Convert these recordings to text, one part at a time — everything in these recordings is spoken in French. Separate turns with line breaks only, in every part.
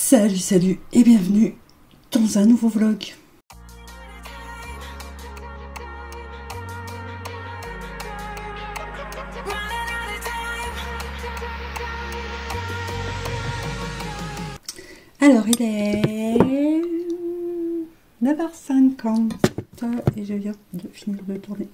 Salut et bienvenue dans un nouveau vlog. Alors il est 9h50 et je viens de finir de tourner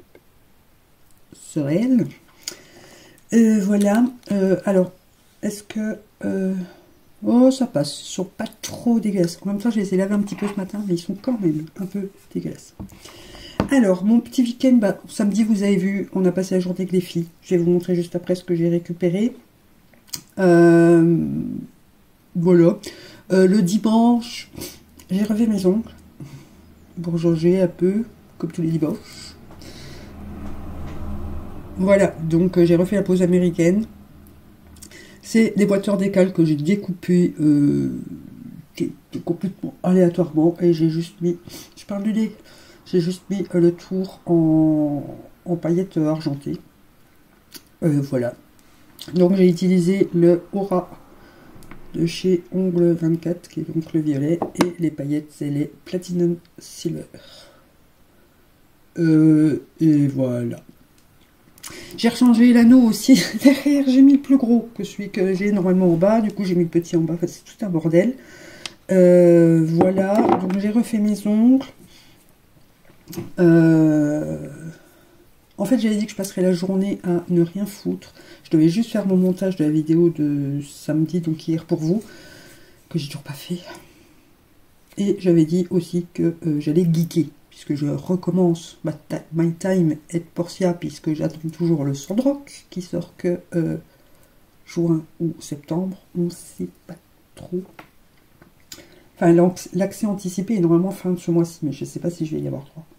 ce réel. Voilà, alors est-ce que... oh, ça passe, ils sont pas trop dégueulasses. En même temps, je les ai lavés un petit peu ce matin, mais ils sont quand même un peu dégueulasses. Alors, mon petit week-end, bah, samedi, vous avez vu, on a passé la journée avec les filles. Je vais vous montrer juste après ce que j'ai récupéré. Voilà. Le dimanche, j'ai refait mes ongles pour changer un peu, comme tous les dimanches. Voilà, donc j'ai refait la pose américaine. C'est des boîteurs d'écale que j'ai découpés complètement aléatoirement et j'ai juste mis, je parle du nez, j'ai juste mis le tour en paillettes argentées. Voilà. Donc j'ai utilisé le Aura de chez Ongles 24 qui est donc le violet et les paillettes c'est les Platinum Silver. Et voilà. J'ai rechangé l'anneau aussi derrière, j'ai mis le plus gros que celui que j'ai normalement en bas, du coup j'ai mis le petit en bas, enfin, c'est tout un bordel. Voilà, donc j'ai refait mes ongles. En fait j'avais dit que je passerais la journée à ne rien foutre. Je devais juste faire mon montage de la vidéo de samedi, donc hier pour vous, que j'ai toujours pas fait. Et j'avais dit aussi que j'allais geeker. Puisque je recommence My Time et Portia, puisque j'attends toujours le Sandrock qui sort que juin ou septembre, on ne sait pas trop. Enfin, l'accès anticipé est normalement fin de ce mois-ci, mais je ne sais pas si je vais y avoir droit.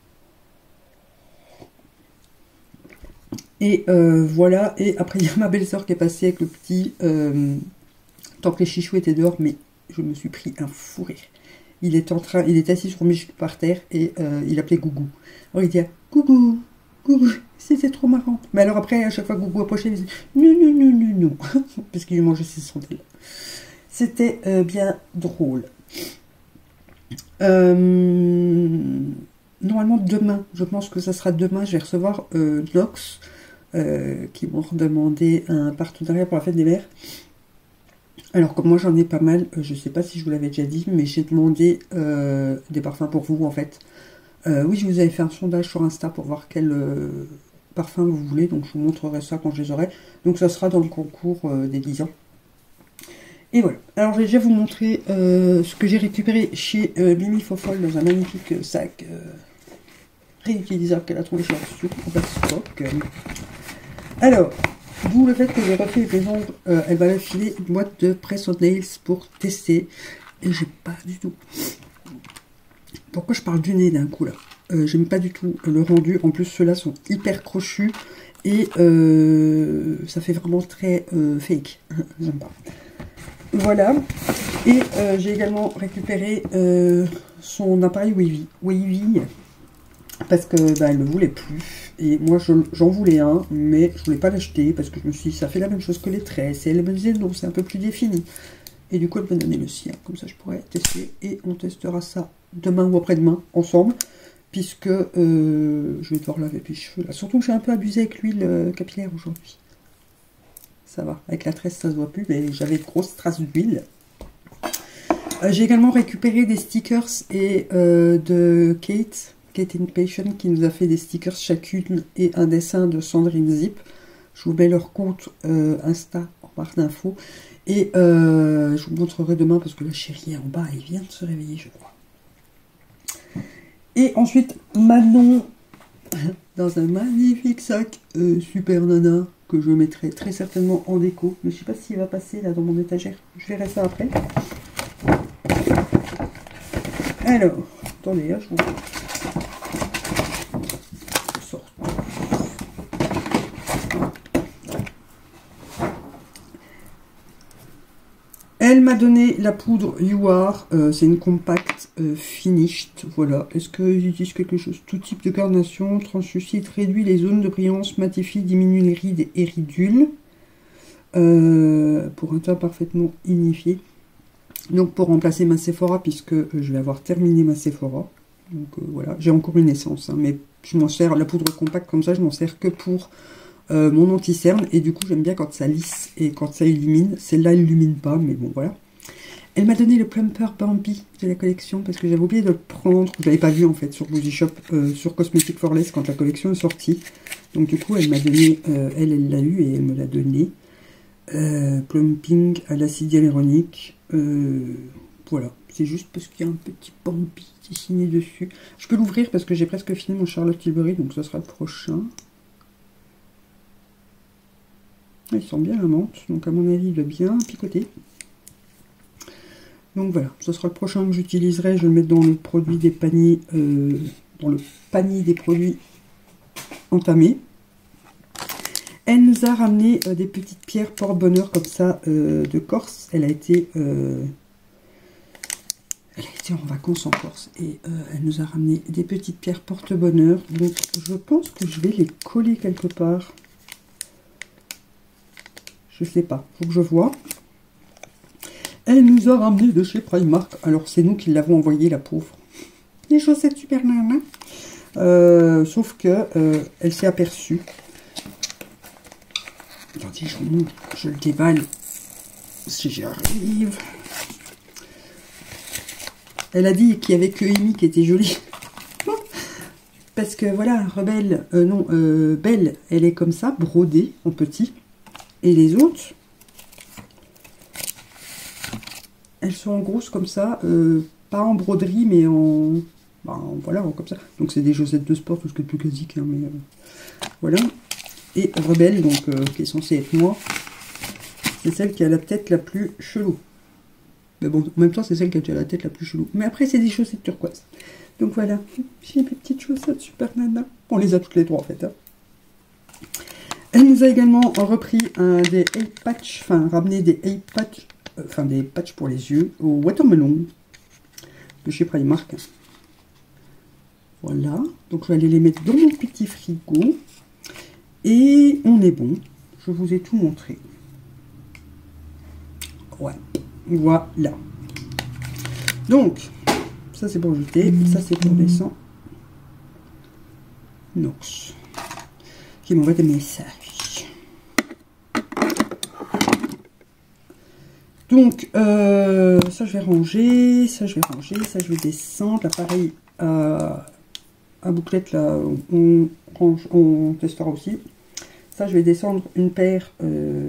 Et voilà, et après il y a ma belle-sœur qui est passée avec le petit, tant que les chichous étaient dehors, mais je me suis pris un fou rire. Il est assis sur mes genoux par terre et il appelait Gougou. Alors il disait Gougou, Gougou, c'était trop marrant. Mais alors après, à chaque fois que Gougou approchait, il disait non, non, non, non, non, parce qu'il lui mangeait ses sondelles. C'était bien drôle. Normalement, demain, je pense que ça sera demain, je vais recevoir Nox, qui m'ont demandé un partenariat pour la fête des mères. Alors comme moi j'en ai pas mal, je sais pas si je vous l'avais déjà dit, mais j'ai demandé des parfums pour vous en fait. Oui, je vous avais fait un sondage sur Insta pour voir quel parfum vous voulez, donc je vous montrerai ça quand je les aurai. Donc ça sera dans le concours des 10 ans. Et voilà, alors je vais déjà vous montrer ce que j'ai récupéré chez Mimi Fofol dans un magnifique sac réutilisable qu'elle a trouvé chez Arthur en plastique. Alors... d'où le fait que j'ai refait les ongles, elle va filer une boîte de press on nails pour tester. Et j'ai pas du tout. Pourquoi je parle du nez d'un coup là? J'aime pas du tout le rendu. En plus, ceux-là sont hyper crochus. Et ça fait vraiment très fake. J'aime pas. Voilà. Et j'ai également récupéré son appareil Wavy. Parce que bah, elle ne voulait plus. Et moi j'en voulais un, mais je voulais pas l'acheter parce que je me suis dit ça fait la même chose que les tresses. Et elle me disait non, c'est un peu plus défini. Et du coup elle me donnait le sien, comme ça je pourrais tester. Et on testera ça demain ou après-demain ensemble. Puisque je vais devoir laver mes cheveux là. Surtout que j'ai un peu abusé avec l'huile capillaire aujourd'hui. Ça va, avec la tresse ça se voit plus, mais j'avais de grosses traces d'huile. J'ai également récupéré des stickers et de Kate Impatient qui nous a fait des stickers chacune et un dessin de Sandrine Zip. Je vous mets leur compte Insta en barre d'infos et je vous montrerai demain parce que la chérie est en bas, elle vient de se réveiller je crois. Et ensuite Manon dans un magnifique sac super nana que je mettrai très certainement en déco, mais je sais pas s'il va passer là dans mon étagère, je verrai ça après. Alors, attendez, là, je vous sors. Elle m'a donné la poudre You Are, c'est une compact finished, voilà. Est-ce qu'ils disent quelque chose? Tout type de carnation, translucide, réduit les zones de brillance, matifie, diminue les rides et ridules. Pour un teint parfaitement unifié. Donc pour remplacer ma Sephora, puisque je vais avoir terminé ma Sephora. Donc voilà, j'ai encore une essence, hein, mais je m'en sers, la poudre compacte comme ça, je m'en sers que pour mon anti-cerne. Et du coup, j'aime bien quand ça lisse et quand ça illumine. Celle-là, elle illumine pas, mais bon, voilà. Elle m'a donné le Plumper Bambi de la collection, parce que j'avais oublié de le prendre. Je l'avais pas vu, en fait, sur Boozy Shop, sur Cosmetic for Less, quand la collection est sortie. Donc du coup, elle m'a donné, elle l'a eu et elle me l'a donné. Plumping à l'acide hyaluronique. Voilà, c'est juste parce qu'il y a un petit Bambi dessiné dessus. Je peux l'ouvrir parce que j'ai presque fini mon Charlotte Tilbury, donc ce sera le prochain. Il sent bien la menthe, donc à mon avis il doit bien picoter. Donc voilà, ce sera le prochain que j'utiliserai. Je vais le mettre dans le produit des paniers, dans le panier des produits entamés. Elle nous a ramené des petites pierres porte-bonheur comme ça de Corse. Elle a été en vacances en Corse et elle nous a ramené des petites pierres porte-bonheur. Donc je pense que je vais les coller quelque part. Je sais pas, faut que je vois. Elle nous a ramené de chez Primark. Alors c'est nous qui l'avons envoyé, la pauvre. Les chaussettes super nana. Sauf que elle s'est aperçue. Attendez, je vous montre, je le déballe si j'y arrive. Elle a dit qu'il y avait que Amy qui était jolie. Parce que voilà, Rebelle, Belle, elle est comme ça, brodée en petit. Et les autres, elles sont en grosses comme ça, pas en broderie, mais voilà, comme ça. Donc c'est des chaussettes de sport, tout ce qui est plus classique, hein, mais voilà. Et Rebelle, donc qui est censée être moi, c'est celle qui a la tête la plus chelou. Mais bon, en même temps, c'est celle qui a la tête la plus chelou. Mais après, c'est des chaussettes turquoises. Donc voilà, j'ai mes petites chaussettes super nana. On les a toutes les trois en fait. Hein. Elle nous a également repris des eye patch, enfin ramené des eye patch, des patchs pour les yeux au watermelon de chez Primark. Voilà, donc je vais aller les mettre dans mon petit frigo. Et on est bon. Je vous ai tout montré. Ouais, voilà. Donc, ça c'est pour jeter, ça c'est pour descendre. Nox, qui m'envoie des messages. Donc, ça je vais ranger, ça je vais ranger, ça je vais descendre. Là, pareil, à bouclette, là, on range, on testera aussi. Ça, je vais descendre une paire. Je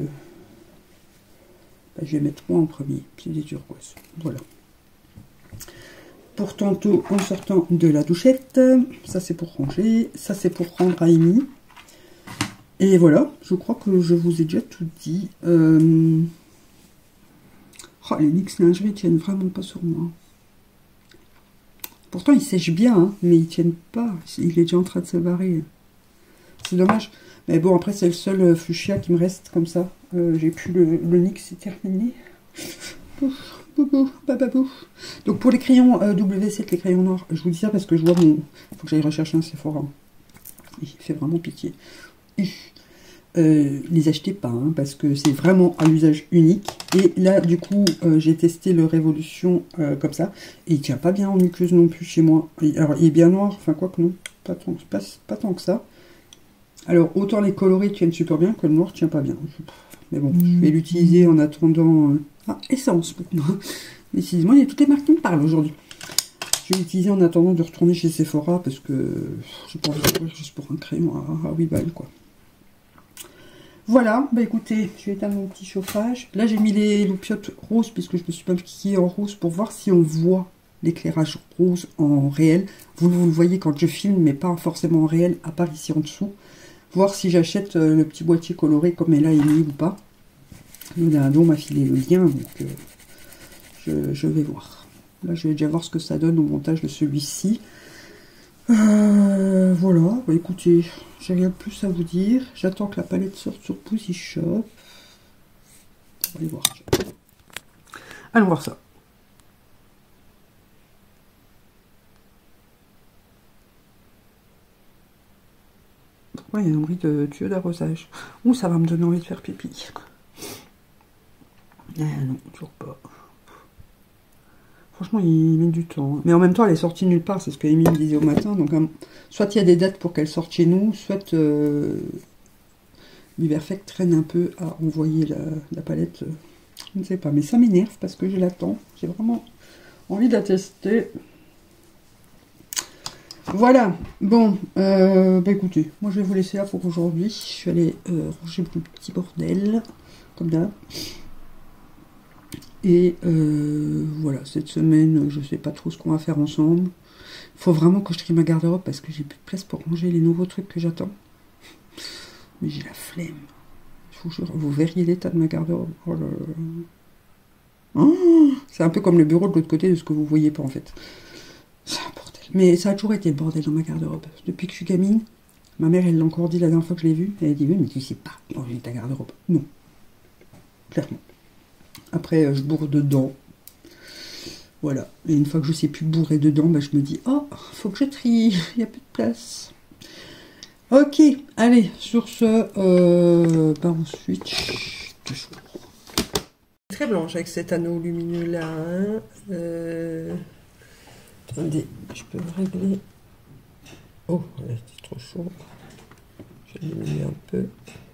vais mettre moi en premier. C'est des turquoises. Voilà. Pour tantôt, en sortant de la douchette. Ça, c'est pour ranger. Ça, c'est pour rendre à Amy. Et voilà. Je crois que je vous ai déjà tout dit. Oh, les NYX lingerie tiennent vraiment pas sur moi. Pourtant, ils sèchent bien, hein, mais ils tiennent pas. Il est déjà en train de se barrer. C'est dommage. Mais bon, après, c'est le seul fuchsia qui me reste comme ça. J'ai plus le NYX, c'est terminé. Boubou, bababou. Donc, pour les crayons W7, les crayons noirs, je vous dis ça parce que je vois mon... Il faut que j'aille rechercher un Sephora. Il fait vraiment pitié. Les achetez pas, hein, parce que c'est vraiment à usage unique. Et là, du coup, j'ai testé le Révolution comme ça. Et il tient pas bien en muqueuse non plus chez moi. Alors, il est bien noir, enfin, quoi que non. Pas tant que ça. Alors, autant les colorés tiennent super bien que le noir tient pas bien. Mais bon, je vais l'utiliser en attendant... Ah, essence maintenant. Décidément, il y a toutes les marques qui me parlent aujourd'hui. Je vais l'utiliser en attendant de retourner chez Sephora parce que j'ai pas envie de courir juste pour un crayon à 8 balles, quoi. Voilà, bah écoutez, je vais éteindre mon petit chauffage. Là, j'ai mis les loupiottes roses puisque je me suis pas maquillée en rose pour voir si on voit l'éclairage rose en réel. Vous le voyez quand je filme, mais pas forcément en réel, à part ici en dessous. Voir si j'achète le petit boîtier coloré comme elle a émis ou pas. Leonardo m'a filé le lien, donc je vais voir. Là, je vais déjà voir ce que ça donne au montage de celui-ci. Voilà, bah écoutez, j'ai rien de plus à vous dire. J'attends que la palette sorte sur Boozy Shop. On va aller voir. Allons voir ça. Pourquoi il y a un bruit de tuyau d'arrosage? Ouh, ça va me donner envie de faire pipi. Ah non, toujours pas. Franchement, il met du temps. Hein. Mais en même temps, elle est sortie nulle part. C'est ce que Amy me disait au matin. Donc, soit il y a des dates pour qu'elle sorte chez nous, soit Biberfect traîne un peu à envoyer la palette. Je ne sais pas. Mais ça m'énerve parce que je l'attends. J'ai vraiment envie de la tester. Voilà. Bon. Bah écoutez, moi je vais vous laisser là pour aujourd'hui. Je suis allée ranger mon petit bordel. Comme d'hab. Et voilà, cette semaine, je sais pas trop ce qu'on va faire ensemble. Il faut vraiment que je trie ma garde-robe parce que j'ai plus de place pour ranger les nouveaux trucs que j'attends. Mais j'ai la flemme. Je vous jure, vous verriez l'état de ma garde-robe. Oh là là. Oh, c'est un peu comme le bureau de l'autre côté de ce que vous voyez pas en fait. C'est un bordel. Mais ça a toujours été le bordel dans ma garde-robe. Depuis que je suis gamine, ma mère elle l'a encore dit la dernière fois que je l'ai vue. Elle a dit oui mais tu sais pas ranger ta garde-robe. Non. Clairement. Après, je bourre dedans. Voilà. Et une fois que je sais plus bourrer dedans, bah, je me dis, oh, faut que je trie. Il n'y a plus de place. Ok. Allez, sur ce, bah, ensuite, toujours. Très blanche avec cet anneau lumineux là. Hein. Attendez, je peux me régler. Oh, c'est trop chaud. Je vais diminuer un peu.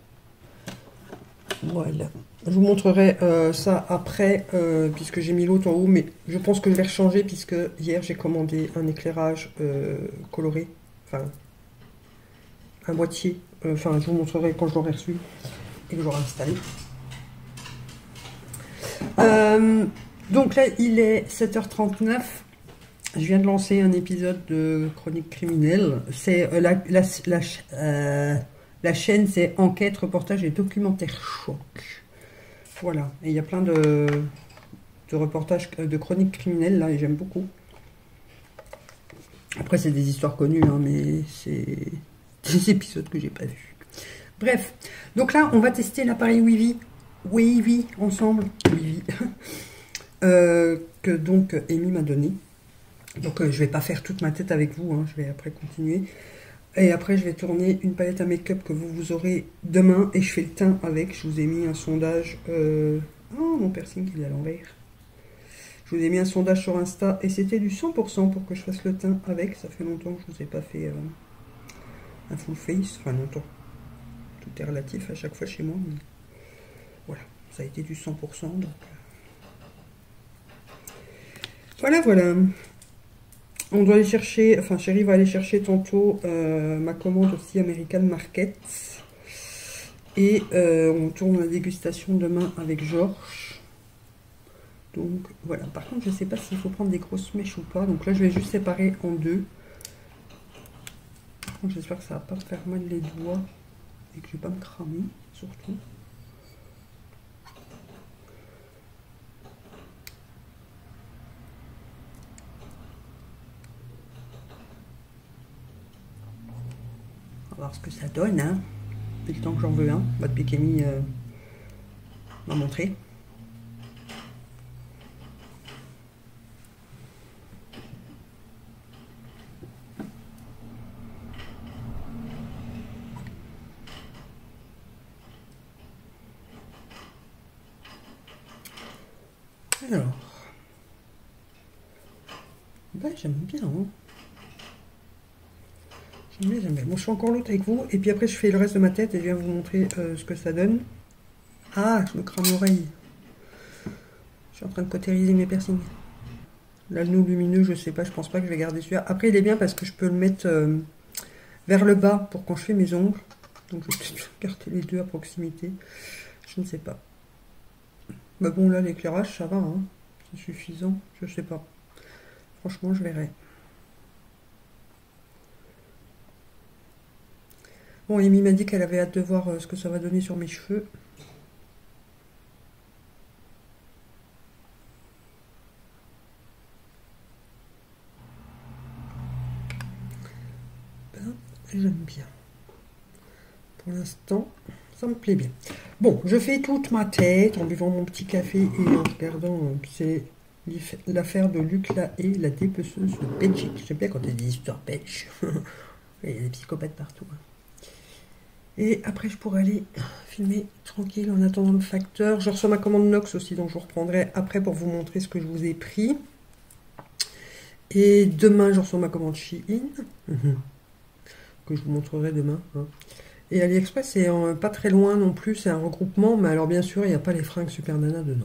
Voilà. Je vous montrerai ça après, puisque j'ai mis l'autre en haut, mais je pense que je vais rechanger, puisque hier j'ai commandé un éclairage coloré, enfin un boîtier, enfin je vous montrerai quand je l'aurai reçu et que j'aurai installé. Donc là il est 7h39, je viens de lancer un épisode de Chronique criminelle, c'est la chaîne c'est Enquête, Reportage et Documentaire Choc. Voilà, et il y a plein de reportages, de chroniques criminelles là, et j'aime beaucoup. Après, c'est des histoires connues, hein, mais c'est des épisodes que j'ai pas vus. Bref, donc là, on va tester l'appareil Wavy ensemble, que donc Amy m'a donné. Donc, je vais pas faire toute ma tête avec vous, hein, je vais après continuer. Et après, je vais tourner une palette à make-up que vous aurez demain, et je fais le teint avec. Je vous ai mis un sondage. Oh, mon piercing, il est à l'envers. Je vous ai mis un sondage sur Insta et c'était du 100% pour que je fasse le teint avec. Ça fait longtemps que je vous ai pas fait un full face. Enfin, longtemps. Tout est relatif à chaque fois chez moi. Mais voilà, ça a été du 100%. Donc voilà, voilà. On doit aller chercher, enfin Chérie va aller chercher tantôt ma commande aussi American Market. Et on tourne la dégustation demain avec Georges. Donc voilà, par contre je ne sais pas s'il faut prendre des grosses mèches ou pas. Donc là je vais juste séparer en deux. J'espère que ça va pas me faire mal les doigts et que je vais pas me cramer surtout. On va voir ce que ça donne, hein. Depuis le temps que j'en veux un. Depuis qu'Amy m'a montré. Alors, bah, j'aime bien. Hein. J'aime bien. Bon, je fais encore l'autre avec vous. Et puis après, je fais le reste de ma tête et je viens vous montrer ce que ça donne. Ah, je me crame l'oreille. Je suis en train de cautériser mes piercings. L'anneau lumineux, je sais pas, je pense pas que je vais garder celui-là. Après, il est bien parce que je peux le mettre vers le bas pour quand je fais mes ongles. Donc, je vais peut-être garder les deux à proximité. Je ne sais pas. Mais bon, là, l'éclairage, ça va, hein. C'est suffisant. Je sais pas. Franchement, je verrai. Bon, Amy m'a dit qu'elle avait hâte de voir ce que ça va donner sur mes cheveux. Ben, j'aime bien. Pour l'instant, ça me plaît bien. Bon, je fais toute ma tête en buvant mon petit café et en regardant, c'est l'affaire de Luc Lahaye, la dépeceuse de Belgique. J'aime bien quand il y a des histoires belges. Il y a des psychopathes partout. Hein. Et après, je pourrais aller filmer tranquille en attendant le facteur. Je reçois ma commande Nox aussi, donc je vous reprendrai après pour vous montrer ce que je vous ai pris.
Et demain, je reçois ma commande Shein, que je vous montrerai demain. Hein. Et AliExpress, c'est pas très loin non plus, c'est un regroupement, mais alors bien sûr, il n'y a pas les fringues Super Nana dedans.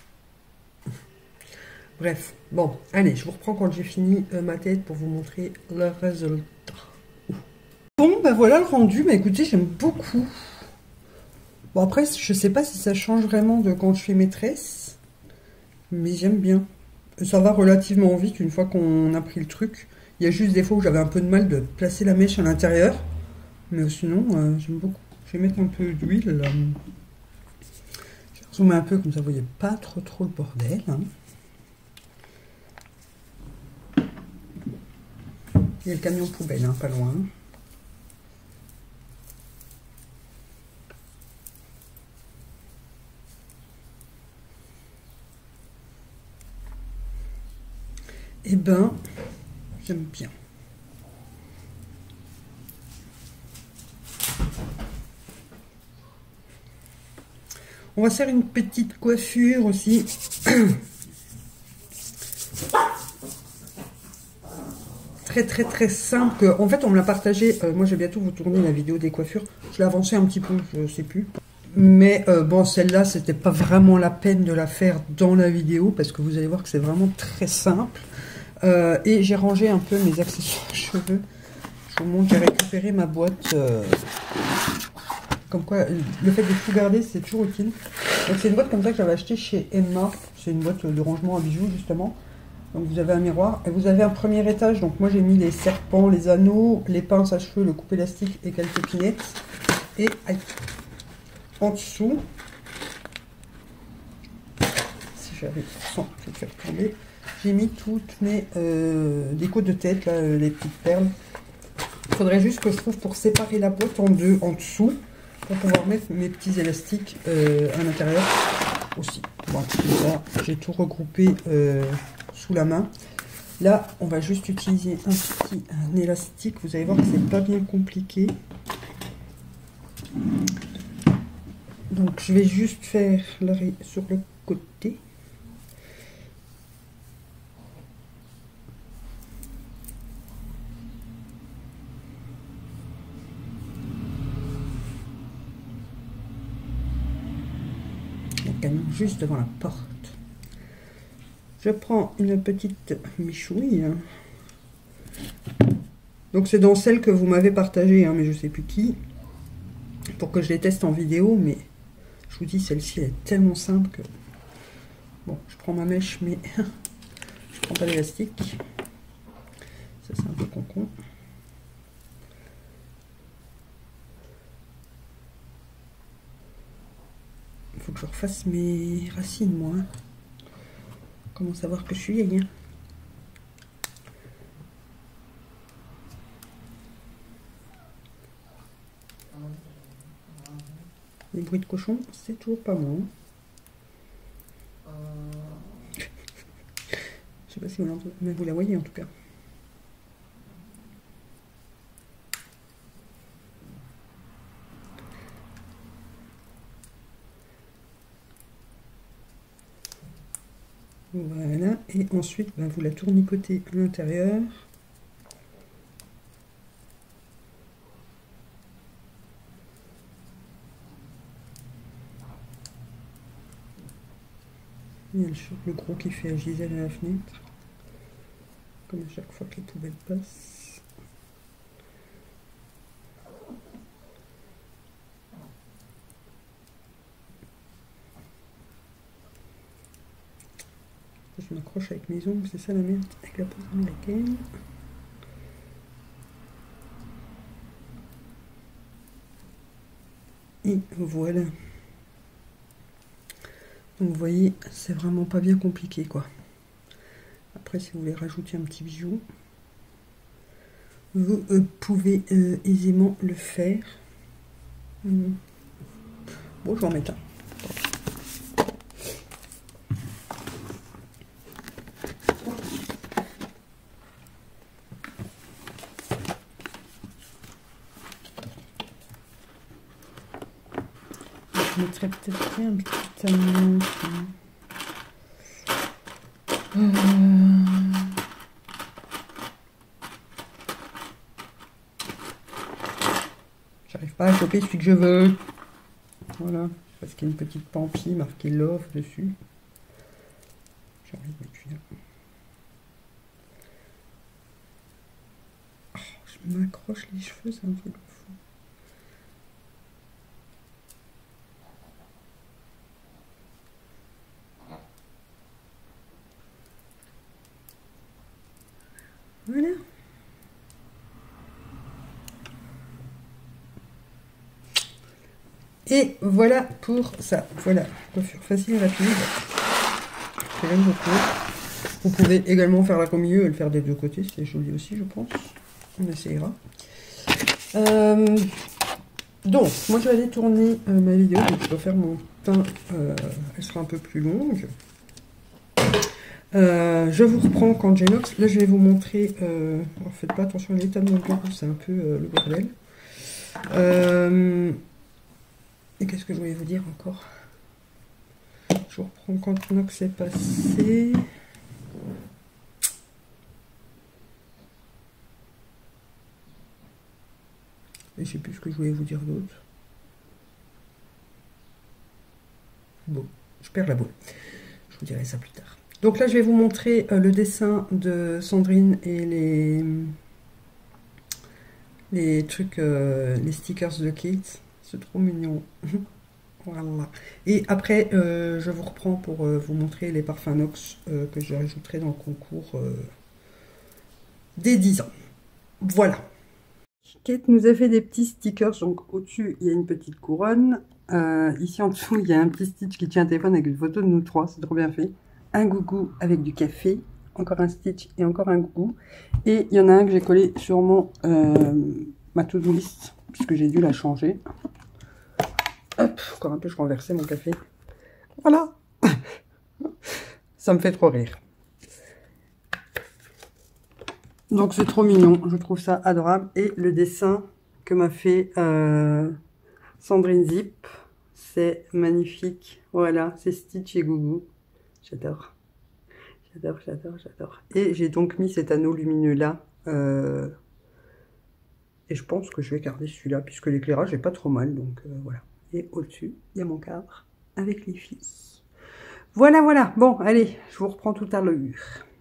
Bref, bon, allez, je vous reprends quand j'ai fini ma tête pour vous montrer le résultat. Bon, ben voilà le rendu, mais écoutez, j'aime beaucoup. Bon, après, je sais pas si ça change vraiment de quand je fais mes tresses, mais j'aime bien. Ça va relativement vite une fois qu'on a pris le truc. Il y a juste des fois où j'avais un peu de mal de placer la mèche à l'intérieur, mais sinon, j'aime beaucoup. Je vais mettre un peu d'huile. Je vais zoomer un peu, comme ça vous voyez pas trop le bordel. Hein. Il y a le camion poubelle, hein, pas loin. Eh ben, j'aime bien. On va faire une petite coiffure aussi. Très simple. En fait, on me l'a partagé. Moi, je vais bientôt vous tourner la vidéo des coiffures. Je l'ai avancée un petit peu, je sais plus. Mais bon, celle-là, c'était pas vraiment la peine de la faire dans la vidéo parce que vous allez voir que c'est vraiment très simple. Et j'ai rangé un peu mes accessoires cheveux. Je vous montre, j'ai récupéré ma boîte. Comme quoi, le fait de tout garder, c'est toujours utile. Donc c'est une boîte comme ça que j'avais acheté chez Emma. C'est une boîte de rangement à bijoux, justement. Donc vous avez un miroir et vous avez un premier étage. Donc moi j'ai mis les serpents, les anneaux, les pinces à cheveux, le coupe élastique et quelques pinettes. Et en dessous, si j'avais sans je vais faire tomber, j'ai mis toutes mes décos de tête, là, les petites perles. Il faudrait juste que je trouve pour séparer la boîte en deux en dessous pour pouvoir mettre mes petits élastiques à l'intérieur aussi. Bon, là j'ai tout regroupé sous la main. Là, on va juste utiliser un élastique. Vous allez voir que c'est pas bien compliqué. Donc, je vais juste faire l'arrêt sur le côté. Le camion juste devant la porte. Je prends une petite michouille. Donc c'est dans celle que vous m'avez partagée, hein, mais je sais plus qui. Pour que je les teste en vidéo, mais je vous dis, celle-ci est tellement simple que... Bon, je prends ma mèche, mais je prends pas l'élastique. Ça c'est un peu con. Il faut que je refasse mes racines, moi. Hein. Comment savoir que je suis vieille, hein. Les bruits de cochon, c'est toujours pas moi. Je sais pas si vous l'entendez, mais vous la voyez en tout cas. Voilà, et ensuite vous la tournicotez à l'intérieur. Il y a le gros qui fait à Gisèle à la fenêtre, comme à chaque fois que les poubelles passent. Je m'accroche avec mes ongles, c'est ça la merde, avec la pose américaine. Et voilà. Donc vous voyez, c'est vraiment pas bien compliqué quoi. Après si vous voulez rajouter un petit bijou, vous pouvez aisément le faire. Bon, je vais en mettre un. Je mettrais peut-être bien un petit anneau. pas choper celui que je veux. Voilà, parce qu'il y a une petite pampille marquée Love dessus. J'ai envie de mettre celui-là. Oh, je m'accroche les cheveux, c'est un truc de fou. Voilà. Et voilà pour ça. Voilà, coiffure facile et rapide. J'aime beaucoup. Vous pouvez également faire la au milieu et le faire des deux côtés. C'est joli aussi, je pense. On essayera. Donc, moi je vais aller tourner ma vidéo. Donc, je dois faire mon teint. Elle sera un peu plus longue. Je vous reprends quand j'ai l'ox. Là, je vais vous montrer. Alors, faites pas attention à l'état de mon bureau, c'est un peu le bordel. Et qu'est-ce que je voulais vous dire encore? Je vous reprends quand l'ox est passé. Et je sais plus ce que je voulais vous dire d'autre. Bon, je perds la boule. Je vous dirai ça plus tard. Donc là, je vais vous montrer le dessin de Sandrine et les trucs, les stickers de Kate. C'est trop mignon. Voilà. Et après, je vous reprends pour vous montrer les parfums Nox que je rajouterai dans le concours des 10 ans. Voilà. Kate nous a fait des petits stickers. Donc au-dessus, il y a une petite couronne. Ici en dessous, il y a un petit stitch qui tient un téléphone avec une photo de nous trois. C'est trop bien fait. Un gougou avec du café. Encore un stitch et encore un gougou. Et il y en a un que j'ai collé sur ma to-do list, puisque j'ai dû la changer. Hop, encore un peu, je renversais mon café. Voilà. Ça me fait trop rire. Donc c'est trop mignon, je trouve ça adorable. Et le dessin que m'a fait Sandrine Zip, c'est magnifique. Voilà, c'est Stitch et Gougou. J'adore. J'adore, j'adore, j'adore. Et j'ai donc mis cet anneau lumineux là. Et je pense que je vais garder celui-là, puisque l'éclairage est pas trop mal. Donc voilà. Et au-dessus, il y a mon cadre avec les filles. Voilà, voilà. Bon, allez, je vous reprends tout à l'heure.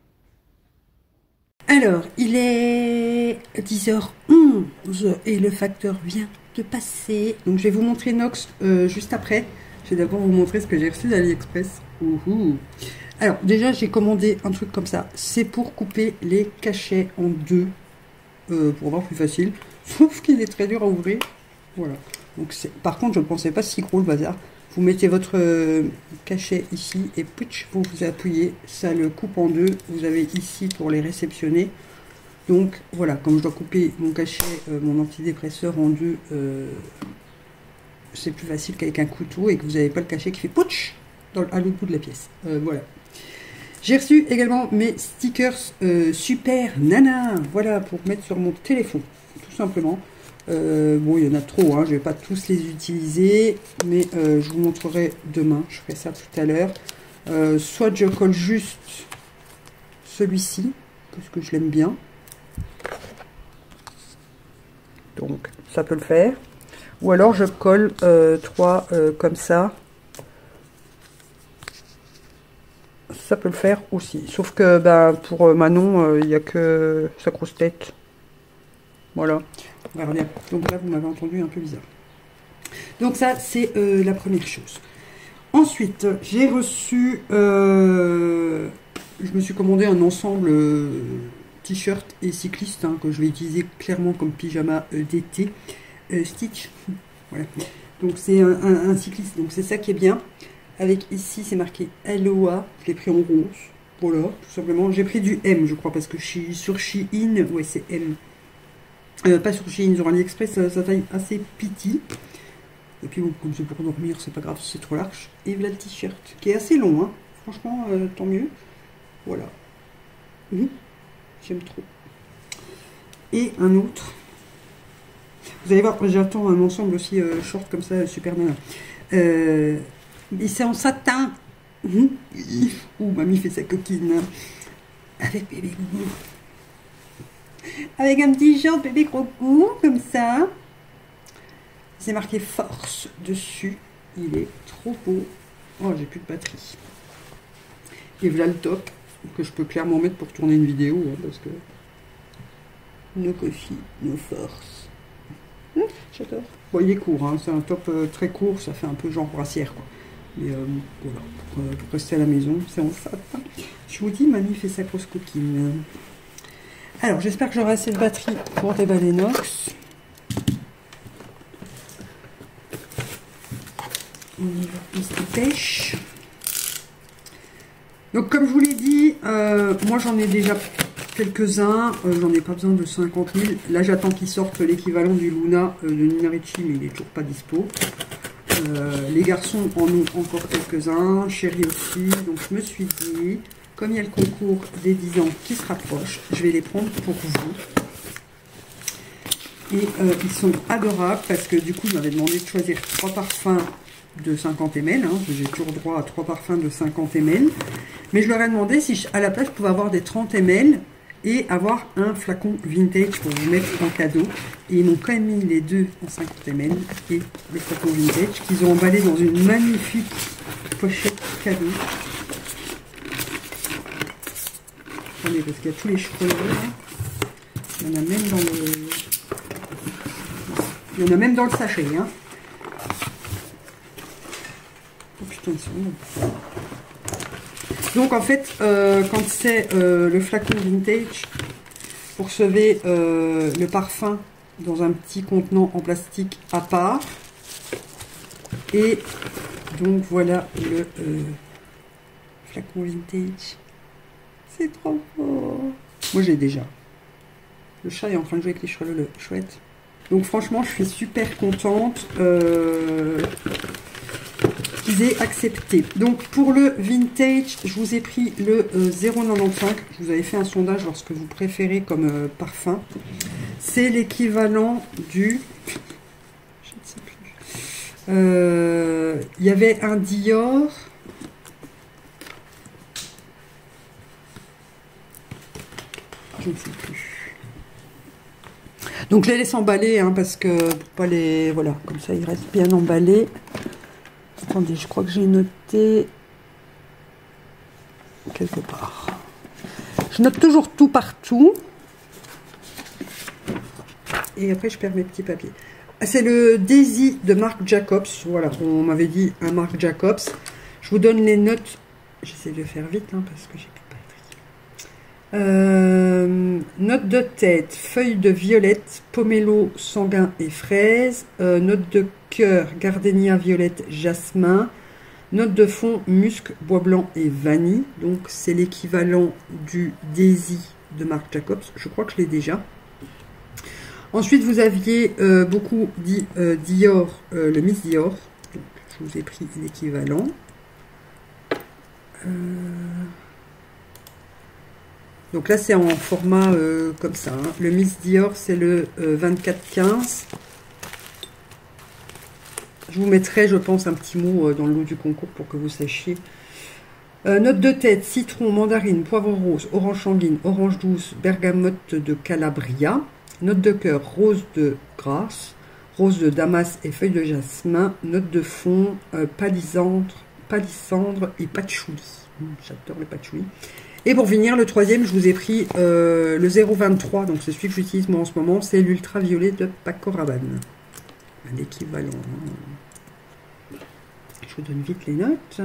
Alors, il est 10h11 et le facteur vient de passer. Donc, je vais vous montrer Nox juste après. Je vais d'abord vous montrer ce que j'ai reçu d'AliExpress. Alors, déjà, j'ai commandé un truc comme ça. C'est pour couper les cachets en deux, pour voir plus facile. Sauf qu'il est très dur à ouvrir. Voilà. Donc, par contre, je ne pensais pas si gros le bazar. Vous mettez votre cachet ici et putsch, vous appuyez, ça le coupe en deux. Vous avez ici pour les réceptionner. Donc voilà, comme je dois couper mon cachet, mon antidépresseur en deux, c'est plus facile qu'avec un couteau et que vous n'avez pas le cachet qui fait putsch à l'autre bout de la pièce. Voilà. J'ai reçu également mes stickers Super Nana, voilà, pour mettre sur mon téléphone, tout simplement. Bon, il y en a trop, hein, je ne vais pas tous les utiliser, mais je vous montrerai demain, je ferai ça tout à l'heure. Soit je colle juste celui-ci, parce que je l'aime bien. Donc, ça peut le faire. Ou alors je colle 3 comme ça. Ça peut le faire aussi. Sauf que ben, pour Manon, il n'y a que sa grosse tête. Voilà. On verra bien. Donc là, vous m'avez entendu un peu bizarre. Donc ça, c'est la première chose. Ensuite, j'ai reçu... je me suis commandé un ensemble t-shirt et cycliste hein, que je vais utiliser clairement comme pyjama d'été. Stitch. Voilà. Donc c'est un cycliste. Donc c'est ça qui est bien. Avec ici, c'est marqué LOA. Je l'ai pris en rose. Voilà, tout simplement. J'ai pris du M, je crois, parce que sur Shein, ouais, c'est M. Pas sur Shein, sur AliExpress, ça taille assez petit. Et puis bon, comme c'est pour dormir, c'est pas grave, c'est trop large. Et voilà le t-shirt, qui est assez long, hein. Franchement, tant mieux. Voilà. J'aime trop. Et un autre. Vous allez voir, j'attends un ensemble aussi short comme ça, super nana. Et c'est en satin. Ouh, mamie fait sa coquine. Avec bébé gougou. Avec un petit short bébé gros goût, comme ça.
C'est marqué force dessus. Il est trop beau. Oh, j'ai plus de batterie. Et voilà le top que je peux clairement mettre pour tourner une vidéo, hein, parce que nos coffee, nos forces. J'adore. Bon, il est court, hein, c'est un top très court, ça fait un peu genre brassière, quoi. Mais voilà, pour rester à la maison, c'est en fat. Je vous dis, mamie fait sa grosse coquine. Alors, j'espère que j'aurai assez de batterie pour déballer l'inox. On y va, on se dépêche. Donc, comme je vous l'ai dit, moi j'en ai déjà quelques-uns. J'en ai pas besoin de 50 000. Là, j'attends qu'il sorte l'équivalent du Luna de Nina Ricci, mais il est toujours pas dispo. Les garçons en ont encore quelques-uns. Chérie aussi. Donc, je me suis dit, comme il y a le concours des 10 ans qui se rapproche, je vais les prendre pour vous. Et ils sont adorables parce que du coup, ils m'avaient demandé de choisir 3 parfums de 50 ml. Hein. J'ai toujours droit à 3 parfums de 50 ml. Mais je leur ai demandé si à la place, je pouvais avoir des 30 ml et avoir un flacon vintage pour vous mettre en cadeau. Et ils m'ont quand même mis les deux en 50 ml et le flacon vintage qu'ils ont emballé dans une magnifique pochette cadeau. Attendez, parce qu'il y a tous les cheveux là. Il y en a même dans le... Il y en a même dans le sachet, hein. Oh putain, ils sont longs. Donc en fait, quand c'est le flacon vintage, vous recevez le parfum dans un petit contenant en plastique à part. Et donc voilà le flacon vintage. C'est trop beau. Moi j'ai déjà. Le chat est en train de jouer avec les cheveux chouettes. Donc franchement, je suis super contente qu'ils aient accepté. Donc pour le vintage, je vous ai pris le 0,95. Je vous avais fait un sondage sur ce que vous préférez comme parfum. C'est l'équivalent du... Je ne sais plus. Il y avait un Dior. Je ne sais plus. Donc je les laisse emballer, hein, parce que pour pas les... Voilà, comme ça ils restent bien emballés. Attendez, je crois que j'ai noté quelque part. Je note toujours tout partout. Et après je perds mes petits papiers. C'est le Daisy de Marc Jacobs. Voilà, on m'avait dit un Marc Jacobs. Je vous donne les notes. J'essaie de faire vite, hein, parce que j'ai... note de tête, feuille de violette, pomelo, sanguin et fraise. Note de cœur, gardénia, violette, jasmin. Note de fond, musc, bois blanc et vanille. Donc c'est l'équivalent du Daisy de Marc Jacobs. Je crois que je l'ai déjà. Ensuite vous aviez beaucoup dit Dior, le Miss Dior. Donc, je vous ai pris l'équivalent. Donc là, c'est en format comme ça. Hein. Le Miss Dior, c'est le 24-15. Je vous mettrai, je pense, un petit mot dans le lot du concours pour que vous sachiez. Note de tête, citron, mandarine, poivre rose, orange sanguine, orange douce, bergamote de Calabria. Note de cœur, rose de Grasse, rose de Damas et feuille de jasmin. Note de fond, palissandre et patchouli. J'adore le patchouli. Et pour finir, le troisième, je vous ai pris le 0,23, donc c'est celui que j'utilise moi en ce moment, c'est l'ultraviolet de Paco Rabanne. L'équivalent. Je vous donne vite les notes.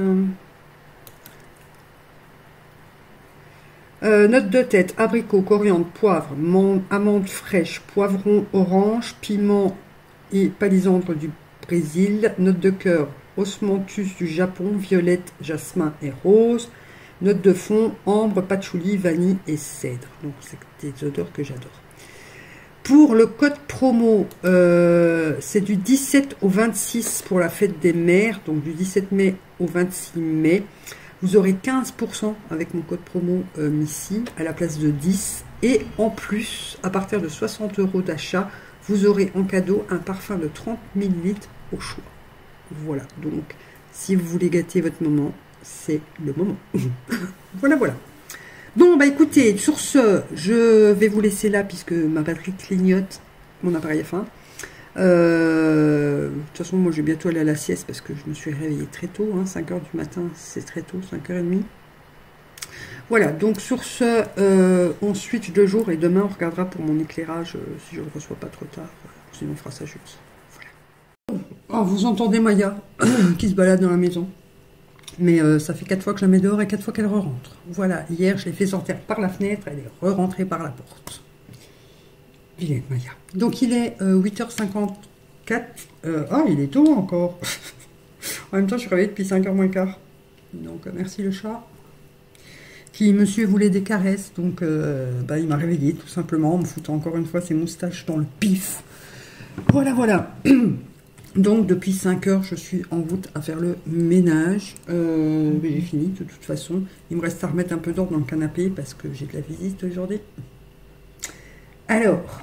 Note de tête, abricot, coriandre, poivre, amande fraîche, poivron orange, piment et palissandre du Brésil. Note de cœur, osmanthus du Japon, violette, jasmin et rose. Note de fond, ambre, patchouli, vanille et cèdre. Donc c'est des odeurs que j'adore. Pour le code promo, c'est du 17 au 26 pour la fête des mères. Donc du 17 mai au 26 mai. Vous aurez 15% avec mon code promo Missy à la place de 10. Et en plus, à partir de 60 € d'achat, vous aurez en cadeau un parfum de 30 ml au choix. Voilà, donc si vous voulez gâter votre moment, c'est le moment. Voilà, voilà. Bon, bah écoutez, sur ce, je vais vous laisser là puisque ma batterie clignote, mon appareil est fin. De toute façon, moi, je vais bientôt aller à la sieste parce que je me suis réveillée très tôt, hein, 5 heures du matin, c'est très tôt, 5h30. Voilà, donc sur ce, on switch 2 jours et demain, on regardera pour mon éclairage si je ne le reçois pas trop tard. Sinon, on fera ça juste. Voilà. Oh, vous entendez Maya qui se balade dans la maison. Mais ça fait 4 fois que je la mets dehors et 4 fois qu'elle re-rentre. Voilà, hier, je l'ai fait sortir par la fenêtre, elle est re-rentrée par la porte. Vilaine Maya. Donc il est 8h54. Ah, il est tôt encore. En même temps, je suis réveillée depuis 5h moins quart. Donc merci le chat. Qui, monsieur, voulait des caresses. Donc il m'a réveillée tout simplement en me foutant encore une fois ses moustaches dans le pif. Voilà, voilà. Donc depuis 5 heures, je suis en route à faire le ménage. Mais j'ai fini de toute façon. Il me reste à remettre un peu d'ordre dans le canapé parce que j'ai de la visite aujourd'hui. Alors,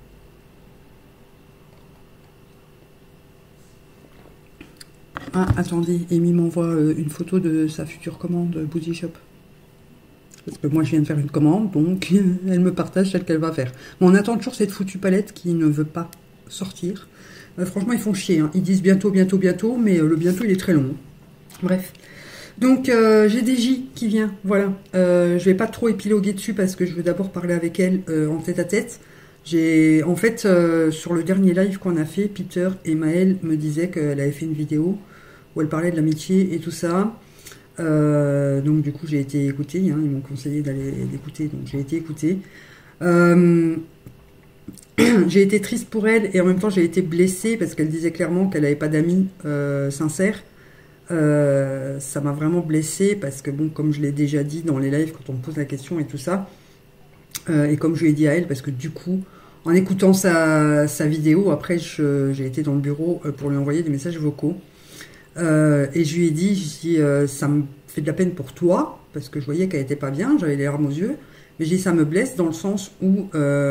attendez, Amy m'envoie une photo de sa future commande Boozy Shop. Parce que moi je viens de faire une commande, donc elle me partage celle qu'elle va faire. Bon, on attend toujours cette foutue palette qui ne veut pas sortir. Franchement, ils font chier, hein. Ils disent bientôt, bientôt, bientôt, mais le bientôt il est très long. Bref. Donc j'ai des J qui vient, voilà. Je vais pas trop épiloguer dessus parce que je veux d'abord parler avec elle en tête à tête. En fait, sur le dernier live qu'on a fait, Peter et Maëlle me disaient qu'elle avait fait une vidéo où elle parlait de l'amitié et tout ça. Donc du coup j'ai été écoutée, hein, ils m'ont conseillé d'aller l'écouter, donc j'ai été écoutée. J'ai été triste pour elle et en même temps j'ai été blessée parce qu'elle disait clairement qu'elle n'avait pas d'amis sincères. Ça m'a vraiment blessée parce que bon, comme je l'ai déjà dit dans les lives quand on me pose la question et tout ça, et comme je lui ai dit à elle, parce que du coup en écoutant sa vidéo, après j'ai été dans le bureau pour lui envoyer des messages vocaux. Et je lui ai dit, ça me fait de la peine pour toi, parce que je voyais qu'elle était pas bien, j'avais les larmes aux yeux, mais j'ai dit, ça me blesse dans le sens où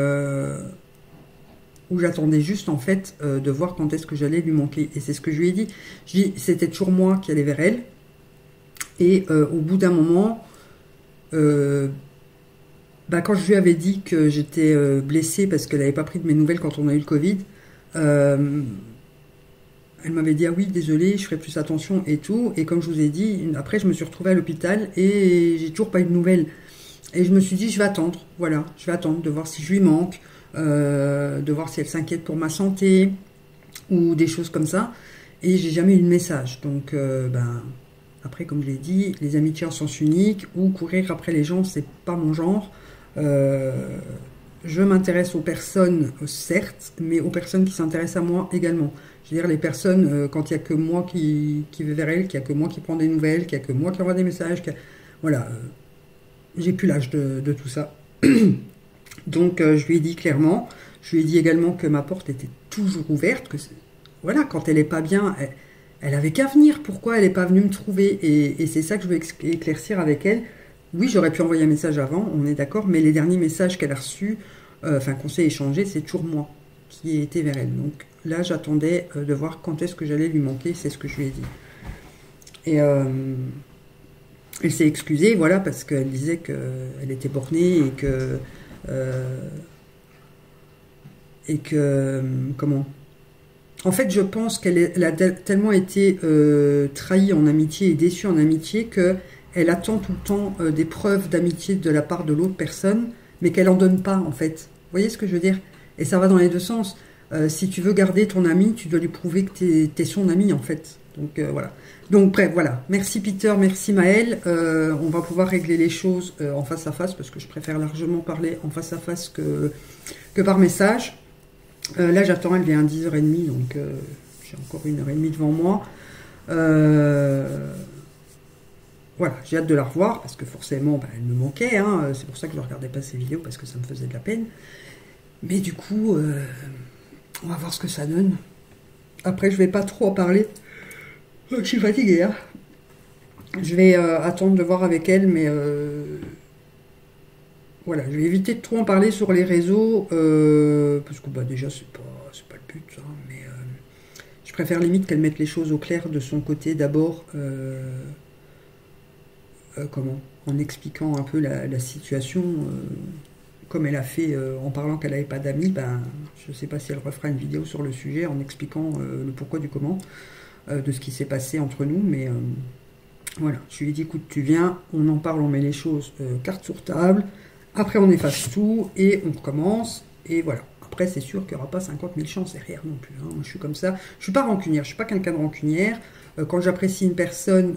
j'attendais juste, en fait, de voir quand est-ce que j'allais lui manquer. Et c'est ce que je lui ai dit. Je dis, c'était toujours moi qui allais vers elle. Et au bout d'un moment, quand je lui avais dit que j'étais blessée parce qu'elle n'avait pas pris de mes nouvelles quand on a eu le Covid, elle m'avait dit, ah oui, désolée, je ferai plus attention et tout. Et comme je vous ai dit, après, je me suis retrouvée à l'hôpital et j'ai toujours pas eu de nouvelles. Et je me suis dit, je vais attendre. Voilà, je vais attendre de voir si je lui manque, de voir si elle s'inquiète pour ma santé ou des choses comme ça. Et j'ai jamais eu de message. Donc, après, comme je l'ai dit, les amitiés en sens unique ou courir après les gens, c'est pas mon genre. Je m'intéresse aux personnes, certes, mais aux personnes qui s'intéressent à moi également. Je veux dire, les personnes, quand il n'y a que moi qui vais vers elles, qu'il n'y a que moi qui prends des nouvelles, qu'il n'y a que moi qui envoie des messages, voilà, j'ai plus l'âge de tout ça. Donc, je lui ai dit clairement, je lui ai dit également que ma porte était toujours ouverte, que voilà, quand elle n'est pas bien, elle avait qu'à venir. Pourquoi elle n'est pas venue me trouver? Et c'est ça que je veux éclaircir avec elle. Oui, j'aurais pu envoyer un message avant, on est d'accord, mais les derniers messages qu'elle a reçus, qu'on s'est échangés, c'est toujours moi qui ai été vers elle. Donc là, j'attendais de voir quand est-ce que j'allais lui manquer, c'est ce que je lui ai dit. Et elle s'est excusée, voilà, parce qu'elle disait qu'elle était bornée et que comment? En fait, je pense qu'elle a tellement été trahie en amitié et déçue en amitié qu'elle attend tout le temps des preuves d'amitié de la part de l'autre personne, mais qu'elle n'en donne pas, en fait. Vous voyez ce que je veux dire? Et ça va dans les deux sens. Si tu veux garder ton ami, tu dois lui prouver que tu es son ami, en fait. Donc, voilà. Donc, bref, voilà. Merci Peter, merci Maëlle. On va pouvoir régler les choses en face à face, parce que je préfère largement parler en face à face que par message. Là, j'attends, elle vient à 10h30, donc j'ai encore 1h30 devant moi. Voilà, j'ai hâte de la revoir, parce que forcément, elle me manquait. Hein, c'est pour ça que je ne regardais pas ses vidéos, parce que ça me faisait de la peine. Mais du coup, on va voir ce que ça donne. Après, je vais pas trop en parler. Je suis fatiguée. Hein. Je vais attendre de voir avec elle, mais... voilà, je vais éviter de trop en parler sur les réseaux, parce que déjà, c'est pas le but, hein, mais je préfère limite qu'elle mette les choses au clair de son côté d'abord, en expliquant un peu la situation,
comme elle a fait en parlant qu'elle n'avait pas d'amis, ben, je ne sais pas si elle refera une vidéo sur le sujet en expliquant le pourquoi du comment de ce qui s'est passé entre nous, mais voilà, je lui ai dit, écoute, tu viens, on en parle, on met les choses carte sur table, après on efface tout et on recommence, et voilà. Après, c'est sûr qu'il n'y aura pas 50 000 chances derrière non plus, hein. Moi, je suis comme ça, je ne suis pas rancunière, je ne suis pas quelqu'un de rancunière. Quand j'apprécie une personne,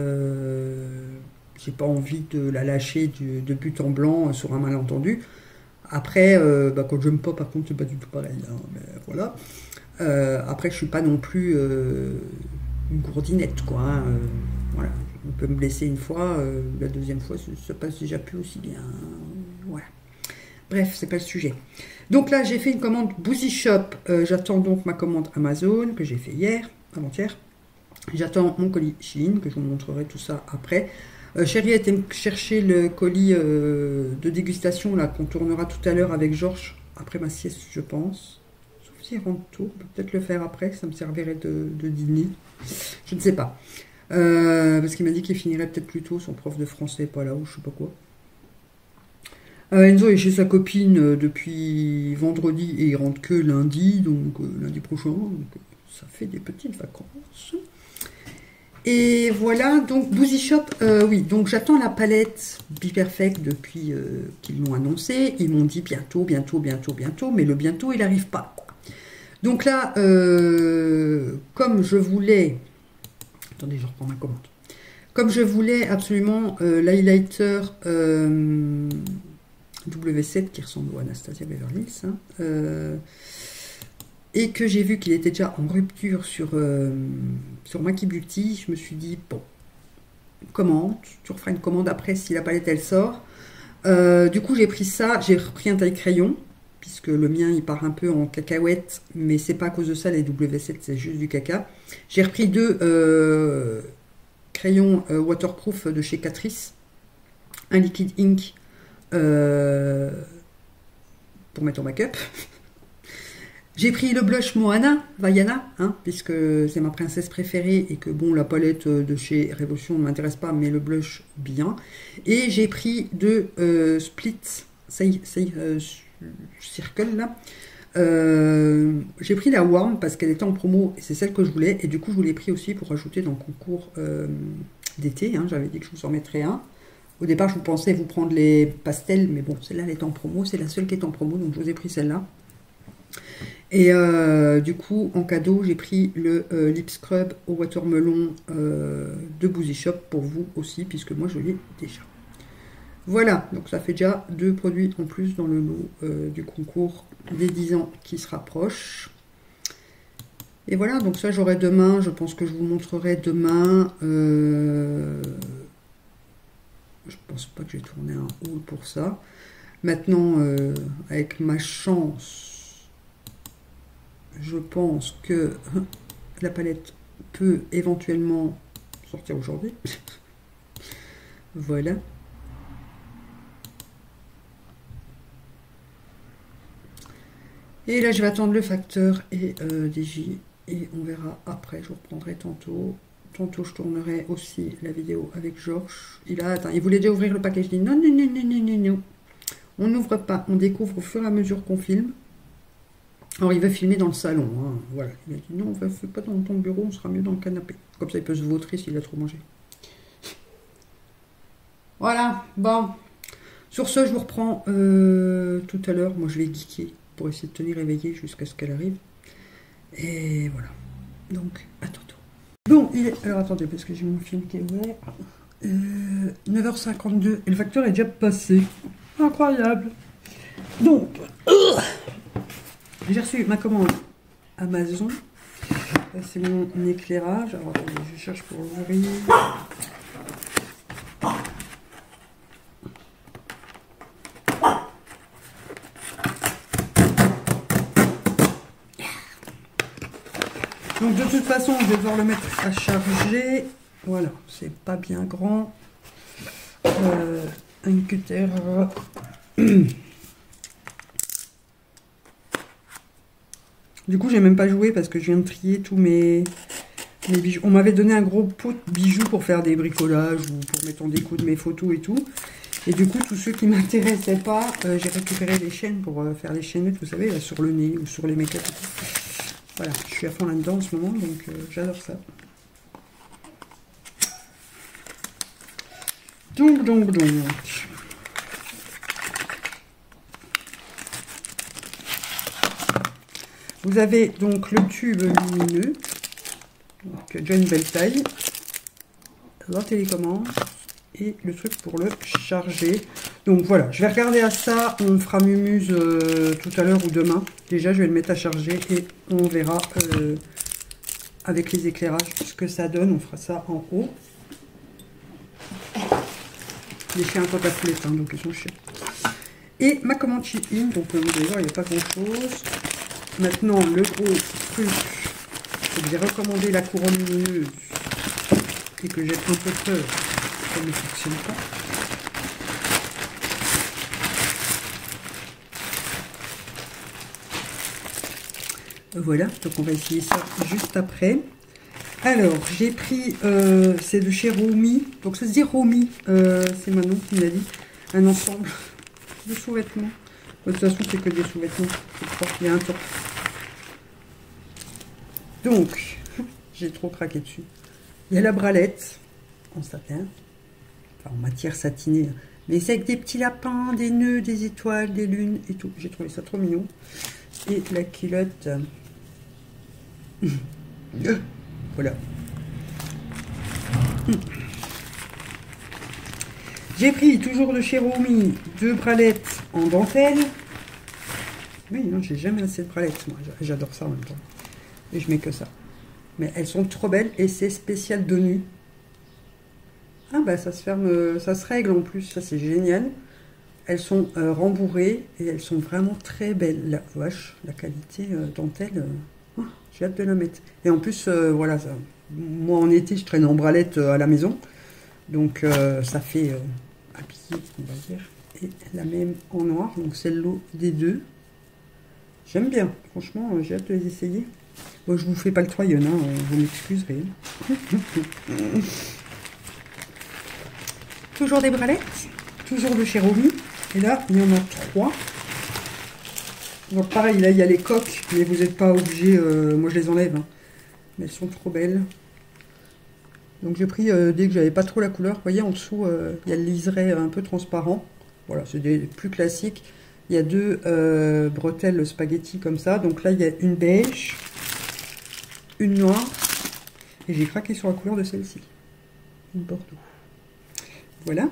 j'ai pas envie de la lâcher de but en blanc sur un malentendu. Après, quand je n'aime pas, par contre, c'est pas du tout pareil, hein, mais voilà. Après, je suis pas non plus une gourdinette, quoi, hein, voilà. On peut me blesser une fois, la deuxième fois, ça passe déjà plus aussi bien. Voilà. Bref, c'est pas le sujet. Donc là, j'ai fait une commande Boozy Shop. J'attends donc ma commande Amazon que j'ai fait hier, avant-hier. J'attends mon colis Shein, que je vous montrerai tout ça après. Chérie a été me chercher le colis de dégustation là qu'on tournera tout à l'heure avec Georges après ma sieste, je pense. Sauf s'il rentre tôt, on peut peut-être le faire après, ça me servirait de dîner. Je ne sais pas. Parce qu'il m'a dit qu'il finirait peut-être plus tôt, son prof de français pas là ou je sais pas quoi. Enzo est chez sa copine depuis vendredi et il rentre que lundi, donc lundi prochain, donc ça fait des petites vacances. Et voilà, donc Boozy Shop, oui, donc j'attends la palette Be Perfect depuis qu'ils l'ont annoncé. Ils m'ont dit bientôt, bientôt, bientôt, bientôt, mais le bientôt, il n'arrive pas. Donc là, comme je voulais... Attendez, je reprends ma commande. Comme je voulais absolument l'highlighter W7 qui ressemble au Anastasia Beverly Hills, hein, et que j'ai vu qu'il était déjà en rupture sur Maki Beauty, je me suis dit, bon, commande, tu referas une commande après si la palette elle sort. Du coup j'ai pris ça, j'ai repris un taille crayon, puisque le mien il part un peu en cacahuète, mais c'est pas à cause de ça, les W7 c'est juste du caca. J'ai repris deux crayons waterproof de chez Catrice, un liquid ink pour mettre en make-up. J'ai pris le blush Moana, Vaiana, hein, puisque c'est ma princesse préférée et que bon, la palette de chez Révolution ne m'intéresse pas, mais le blush bien. Et j'ai pris deux Split Circle là. J'ai pris la Warm parce qu'elle était en promo et c'est celle que je voulais. Et du coup, je vous l'ai pris aussi pour rajouter dans le concours d'été. Hein, j'avais dit que je vous en mettrais un. Au départ, je pensais vous prendre les pastels, mais bon, celle-là, elle est en promo. C'est la seule qui est en promo, donc je vous ai pris celle-là. Et du coup, en cadeau, j'ai pris le lip scrub au watermelon de Boozy Shop pour vous aussi, puisque moi, je l'ai déjà. Voilà, donc ça fait déjà deux produits en plus dans le lot du concours des 10 ans qui se rapproche. Et voilà, donc ça, j'aurai demain. Je pense que je vous montrerai demain. Je pense pas que je vais tourner un haul pour ça. Maintenant, avec ma chance, je pense que la palette peut éventuellement sortir aujourd'hui. Voilà. Et là, je vais attendre le facteur et DJ. Et on verra après. Je vous reprendrai tantôt. Tantôt, je tournerai aussi la vidéo avec Georges. Il a atteint. Il voulait déjà ouvrir le paquet. Je dis non, non, non, non, non, non, non. On n'ouvre pas. On découvre au fur et à mesure qu'on filme. Alors, il va filmer dans le salon. Hein. Voilà. Il a dit non, on ne fait pas dans ton bureau. On sera mieux dans le canapé. Comme ça, il peut se vautrer s'il a trop mangé. Voilà. Bon. Sur ce, je vous reprends tout à l'heure. Moi, je vais geeker pour essayer de tenir éveillé jusqu'à ce qu'elle arrive. Et voilà. Donc, à tantôt. Bon, il est... Alors, attendez, parce que j'ai mon film qui est ouvert. 9h52. Et le facteur est déjà passé. Incroyable. Donc, j'ai reçu ma commande Amazon. C'est mon éclairage. Alors, attendez, je cherche pour l'ouvrir. Donc de toute façon, je vais devoir le mettre à charger. Voilà, c'est pas bien grand. Un cutter. Du coup, j'ai même pas joué parce que je viens de trier tous mes bijoux. On m'avait donné un gros pot de bijoux pour faire des bricolages ou pour mettre en déco de mes photos et tout.
Et du coup, tous ceux qui m'intéressaient pas, j'ai récupéré les chaînes pour faire les chaînettes, vous savez, là, sur le nez ou sur les make-up. Voilà, je suis à fond là-dedans en ce moment, donc j'adore ça. Donc. Vous avez donc le tube lumineux, donc déjà une belle taille, la télécommande et le truc pour le charger. Donc voilà, je vais regarder à ça, on fera mumuse tout à l'heure ou demain. Déjà, je vais le mettre à charger et on verra avec les éclairages ce que ça donne. On fera ça en haut. Les chiens quand à poulette, hein, donc ils sont chiens. Et ma commande Shein, donc vous allez voir, il n'y a pas grand chose. Maintenant, le gros truc, c'est que j'ai recommandé la couronne lumineuse et que j'ai un peu peur qu'elle ne fonctionne pas. Voilà, donc on va essayer ça juste après. Alors, j'ai pris, c'est de chez Romy, donc ça se dit Romy, c'est Manon qui m'a dit, un ensemble de sous-vêtements. De toute façon, c'est que des sous-vêtements, je crois, il y a un top. Donc, j'ai trop craqué dessus. Il y a la bralette en satin, enfin en matière satinée, mais c'est avec des petits lapins, des nœuds, des étoiles, des lunes et tout. J'ai trouvé ça trop mignon. Et la culotte, voilà. J'ai pris, toujours de chez Romy, 2 bralettes en dentelle. Oui, non, j'ai jamais assez de bralettes, moi. J'adore ça en même temps. Et je mets que ça. Mais elles sont trop belles et c'est spécial de nu. Ah bah ça se ferme, ça se règle en plus, ça c'est génial. Elles sont rembourrées et elles sont vraiment très belles. La vache, la qualité dentelle, oh, j'ai hâte de la mettre. Et en plus, voilà, ça, moi en été je traîne en bralette à la maison. Donc ça fait habillé, on va dire. Et la même en noir, donc c'est le lot des deux. J'aime bien, franchement, j'ai hâte de les essayer. Bon, je vous fais pas le troyenne, hein, vous m'excuserez. Toujours des bralettes, toujours de chez Romy. Et là, il y en a 3. Donc pareil, là, il y a les coques, mais vous n'êtes pas obligé, moi je les enlève. Hein. Mais elles sont trop belles. Donc j'ai pris, dès que j'avais pas trop la couleur, vous voyez, en dessous, il y a le liseré un peu transparent. Voilà, c'est des plus classiques. Il y a 2 bretelles spaghetti comme ça. Donc là, il y a une beige, une noire. Et j'ai craqué sur la couleur de celle-ci. Une bordeaux. Voilà.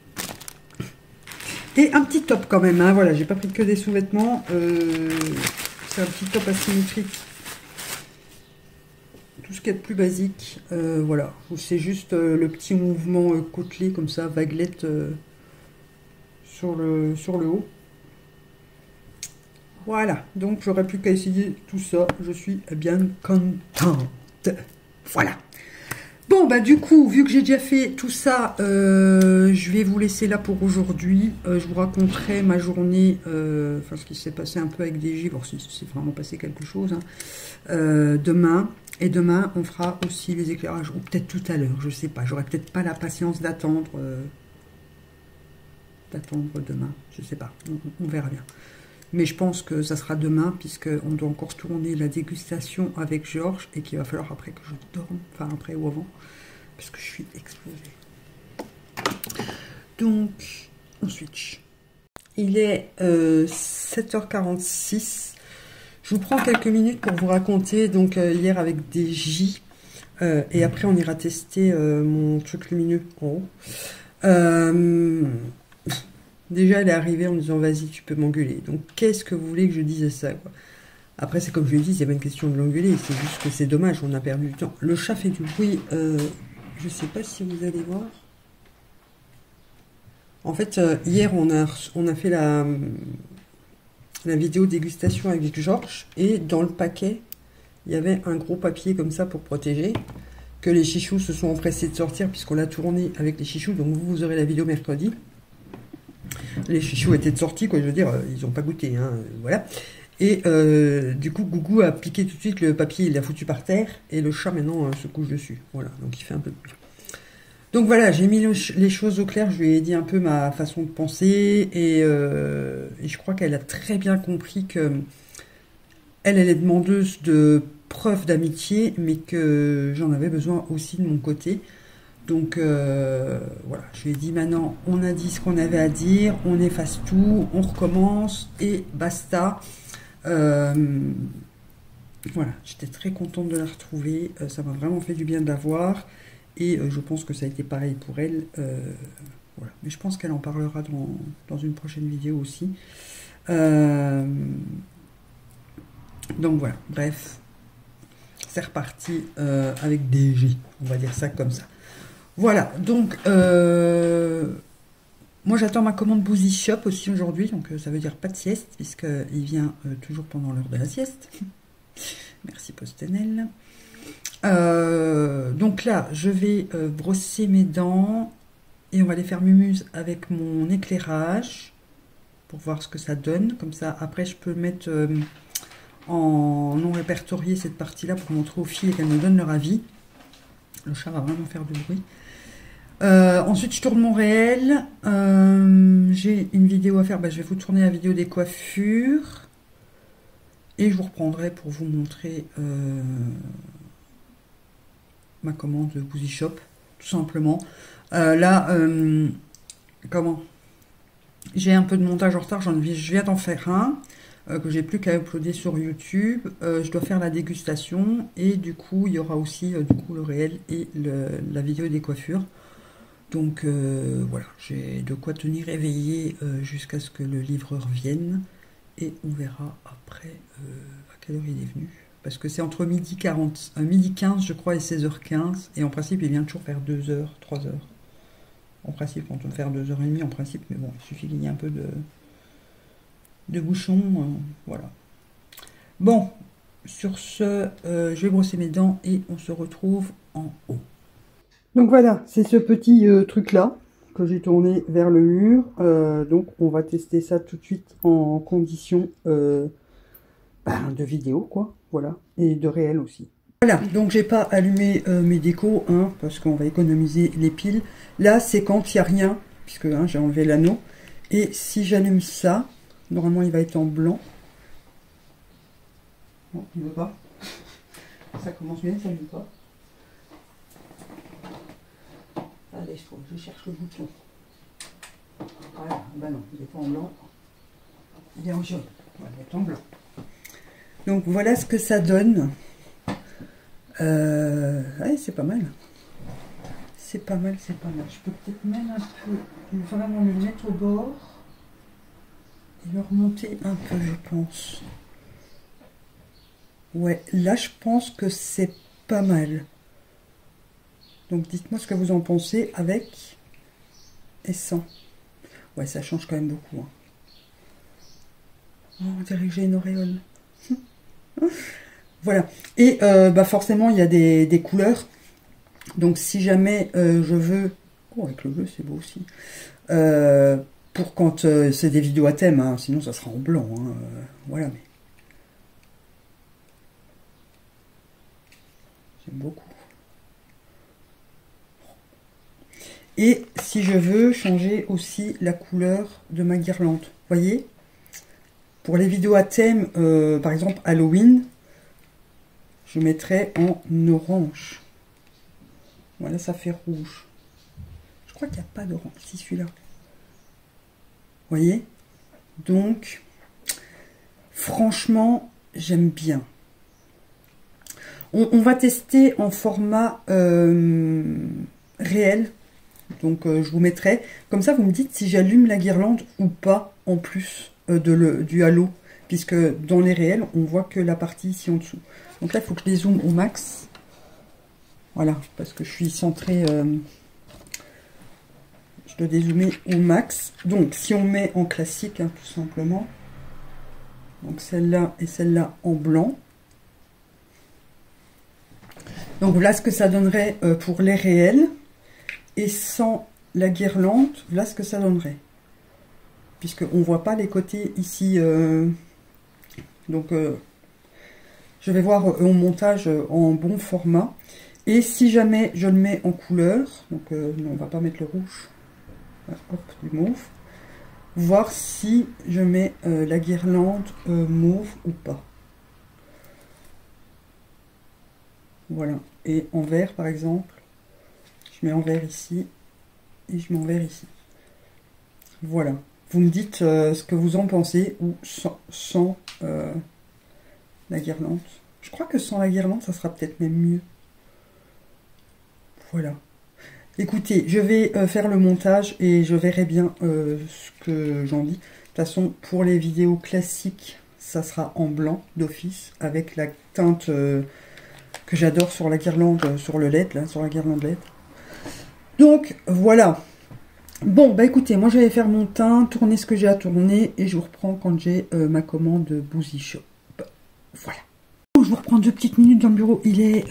Et un petit top quand même. Hein. Voilà, j'ai pas pris que des sous-vêtements. C'est un petit top asymétrique. Tout ce qu'il y a de plus basique. Voilà. C'est juste le petit mouvement côtelé comme ça, vaguelette sur le haut. Voilà, donc j'aurais plus qu'à essayer tout ça, je suis bien contente. Voilà. Bon, bah du coup, vu que j'ai déjà fait tout ça, je vais vous laisser là pour aujourd'hui. Je vous raconterai ma journée, enfin ce qui s'est passé un peu avec DJ, voir si c'est vraiment passé quelque chose, hein, demain. Et demain, on fera aussi les éclairages, ou peut-être tout à l'heure, je sais pas. J'aurai peut-être pas la patience d'attendre demain, je sais pas, on verra bien. Mais je pense que ça sera demain, puisqu'on doit encore tourner la dégustation avec Georges, et qu'il va falloir après que je dorme, enfin après ou avant, parce que je suis explosée. Donc, on switch. Il est 7h46. Je vous prends quelques minutes pour vous raconter, donc hier avec des J, et après on ira tester mon truc lumineux en haut. Déjà, elle est arrivée en me disant, vas-y, tu peux m'engueuler. Donc, qu'est-ce que vous voulez que je dise à ça, quoi. Après, c'est comme je lui dis, c'est pas une question de l'engueuler, c'est juste que c'est dommage, on a perdu du temps. Le chat fait du bruit, je sais pas si vous allez voir. En fait, hier, on a fait la vidéo dégustation avec Georges, et dans le paquet, il y avait un gros papier comme ça pour protéger, que les chichous se sont empressés de sortir, puisqu'on l'a tourné avec les chichous, donc vous aurez la vidéo mercredi. Les chichous étaient sortis, quoi, je veux dire, ils n'ont pas goûté, hein, voilà. Et du coup, Gougou a piqué tout de suite le papier, il l'a foutu par terre, et le chat maintenant se couche dessus, voilà, donc il fait un peu de bruit. Donc voilà, j'ai mis les choses au clair, je lui ai dit un peu ma façon de penser et je crois qu'elle a très bien compris que elle est demandeuse de preuves d'amitié, mais que j'en avais besoin aussi de mon côté. Donc voilà, je lui ai dit maintenant, on a dit ce qu'on avait à dire, on efface tout, on recommence et basta. Voilà, j'étais très contente de la retrouver, ça m'a vraiment fait du bien de la voir et je pense que ça a été pareil pour elle. Voilà. Mais je pense qu'elle en parlera dans une prochaine vidéo aussi. Donc voilà, bref, c'est reparti avec des G, on va dire ça comme ça. Voilà, donc moi j'attends ma commande Boozy Shop aussi aujourd'hui, donc ça veut dire pas de sieste, puisqu'il vient toujours pendant l'heure de la sieste. Merci PostNL. Donc là, je vais brosser mes dents et on va les faire mumuse avec mon éclairage pour voir ce que ça donne. Comme ça, après, je peux mettre en non répertorié cette partie-là pour montrer aux filles et qu'elles me donnent leur avis. Le chat va vraiment faire du bruit. Ensuite, je tourne mon réel. J'ai une vidéo à faire. Je vais vous tourner la vidéo des coiffures. Et je vous reprendrai pour vous montrer ma commande de Boozy Shop, tout simplement. Là, comment? J'ai un peu de montage en retard, je viens d'en faire un, que j'ai plus qu'à uploader sur YouTube. Je dois faire la dégustation, et du coup, il y aura aussi le réel et la vidéo des coiffures. Donc voilà, j'ai de quoi tenir éveillé jusqu'à ce que le livreur vienne. Et on verra après à quelle heure il est venu. Parce que c'est entre midi 15 je crois et 16h15. Et en principe il vient toujours vers 2h, 3h. En principe on peut faire 2h30 en principe. Mais bon, il suffit qu'il y ait un peu de bouchon. Voilà. Bon, sur ce, je vais brosser mes dents et on se retrouve en haut. Donc voilà, c'est ce petit truc là que j'ai tourné vers le mur. Donc on va tester ça tout de suite en condition de vidéo, quoi. Voilà, et de réel aussi. Voilà, donc j'ai pas allumé mes décos, hein, parce qu'on va économiser les piles. Là, c'est quand il n'y a rien, puisque hein, j'ai enlevé l'anneau. Et si j'allume ça, normalement il va être en blanc. Non, il ne veut pas. Ça commence bien, ça ne veut pas. Allez, je cherche le bouton. Voilà, bah non, il n'est pas en blanc. Il est en jaune. Voilà, il est en blanc. Donc voilà ce que ça donne. Ouais, c'est pas mal. C'est pas mal, c'est pas mal. Je peux peut-être même un peu, vraiment le mettre au bord et le remonter un peu, je pense. Ouais, là je pense que c'est pas mal. Donc dites-moi ce que vous en pensez avec et sans. Ouais, ça change quand même beaucoup. Hein. Oh, on dirait que j'ai une auréole. Voilà. Et forcément, il y a des couleurs. Donc si jamais je veux... Oh, avec le bleu, c'est beau aussi. Pour quand c'est des vidéos à thème, hein, sinon ça sera en blanc. Hein, voilà, mais... J'aime beaucoup. Et si je veux changer aussi la couleur de ma guirlande, voyez, pour les vidéos à thème, par exemple Halloween, je mettrai en orange. Voilà, ça fait rouge. Je crois qu'il n'y a pas d'orange, si celui-là. Voyez, donc, franchement, j'aime bien. On va tester en format réel. Donc je vous mettrai, comme ça vous me dites si j'allume la guirlande ou pas en plus du halo, puisque dans les réels on voit que la partie ici en dessous. Donc là il faut que je dézoome au max, voilà, parce que je suis centrée, je dois dézoomer au max. Donc si on met en classique, hein, tout simplement, donc celle-là et celle-là en blanc. Donc voilà ce que ça donnerait pour les réels. Et sans la guirlande, voilà ce que ça donnerait. Puisqu'on ne voit pas les côtés ici. Donc, je vais voir au montage en bon format. Et si jamais je le mets en couleur, donc non, on va pas mettre le rouge, hop, du mauve, voir si je mets la guirlande mauve ou pas. Voilà, et en vert par exemple, je mets en vert ici, et je mets en vert ici. Voilà, vous me dites ce que vous en pensez, ou sans la guirlande. Je crois que sans la guirlande, ça sera peut-être même mieux. Voilà. Écoutez, je vais faire le montage et je verrai bien ce que j'en dis. De toute façon, pour les vidéos classiques, ça sera en blanc d'office, avec la teinte que j'adore sur la guirlande, sur le LED, là, sur la guirlande LED. Donc, voilà. Bon, bah écoutez, moi je vais faire mon teint, tourner ce que j'ai à tourner, et je vous reprends quand j'ai ma commande Boozy Shop. Voilà. Je vous reprends 2 petites minutes dans le bureau, il est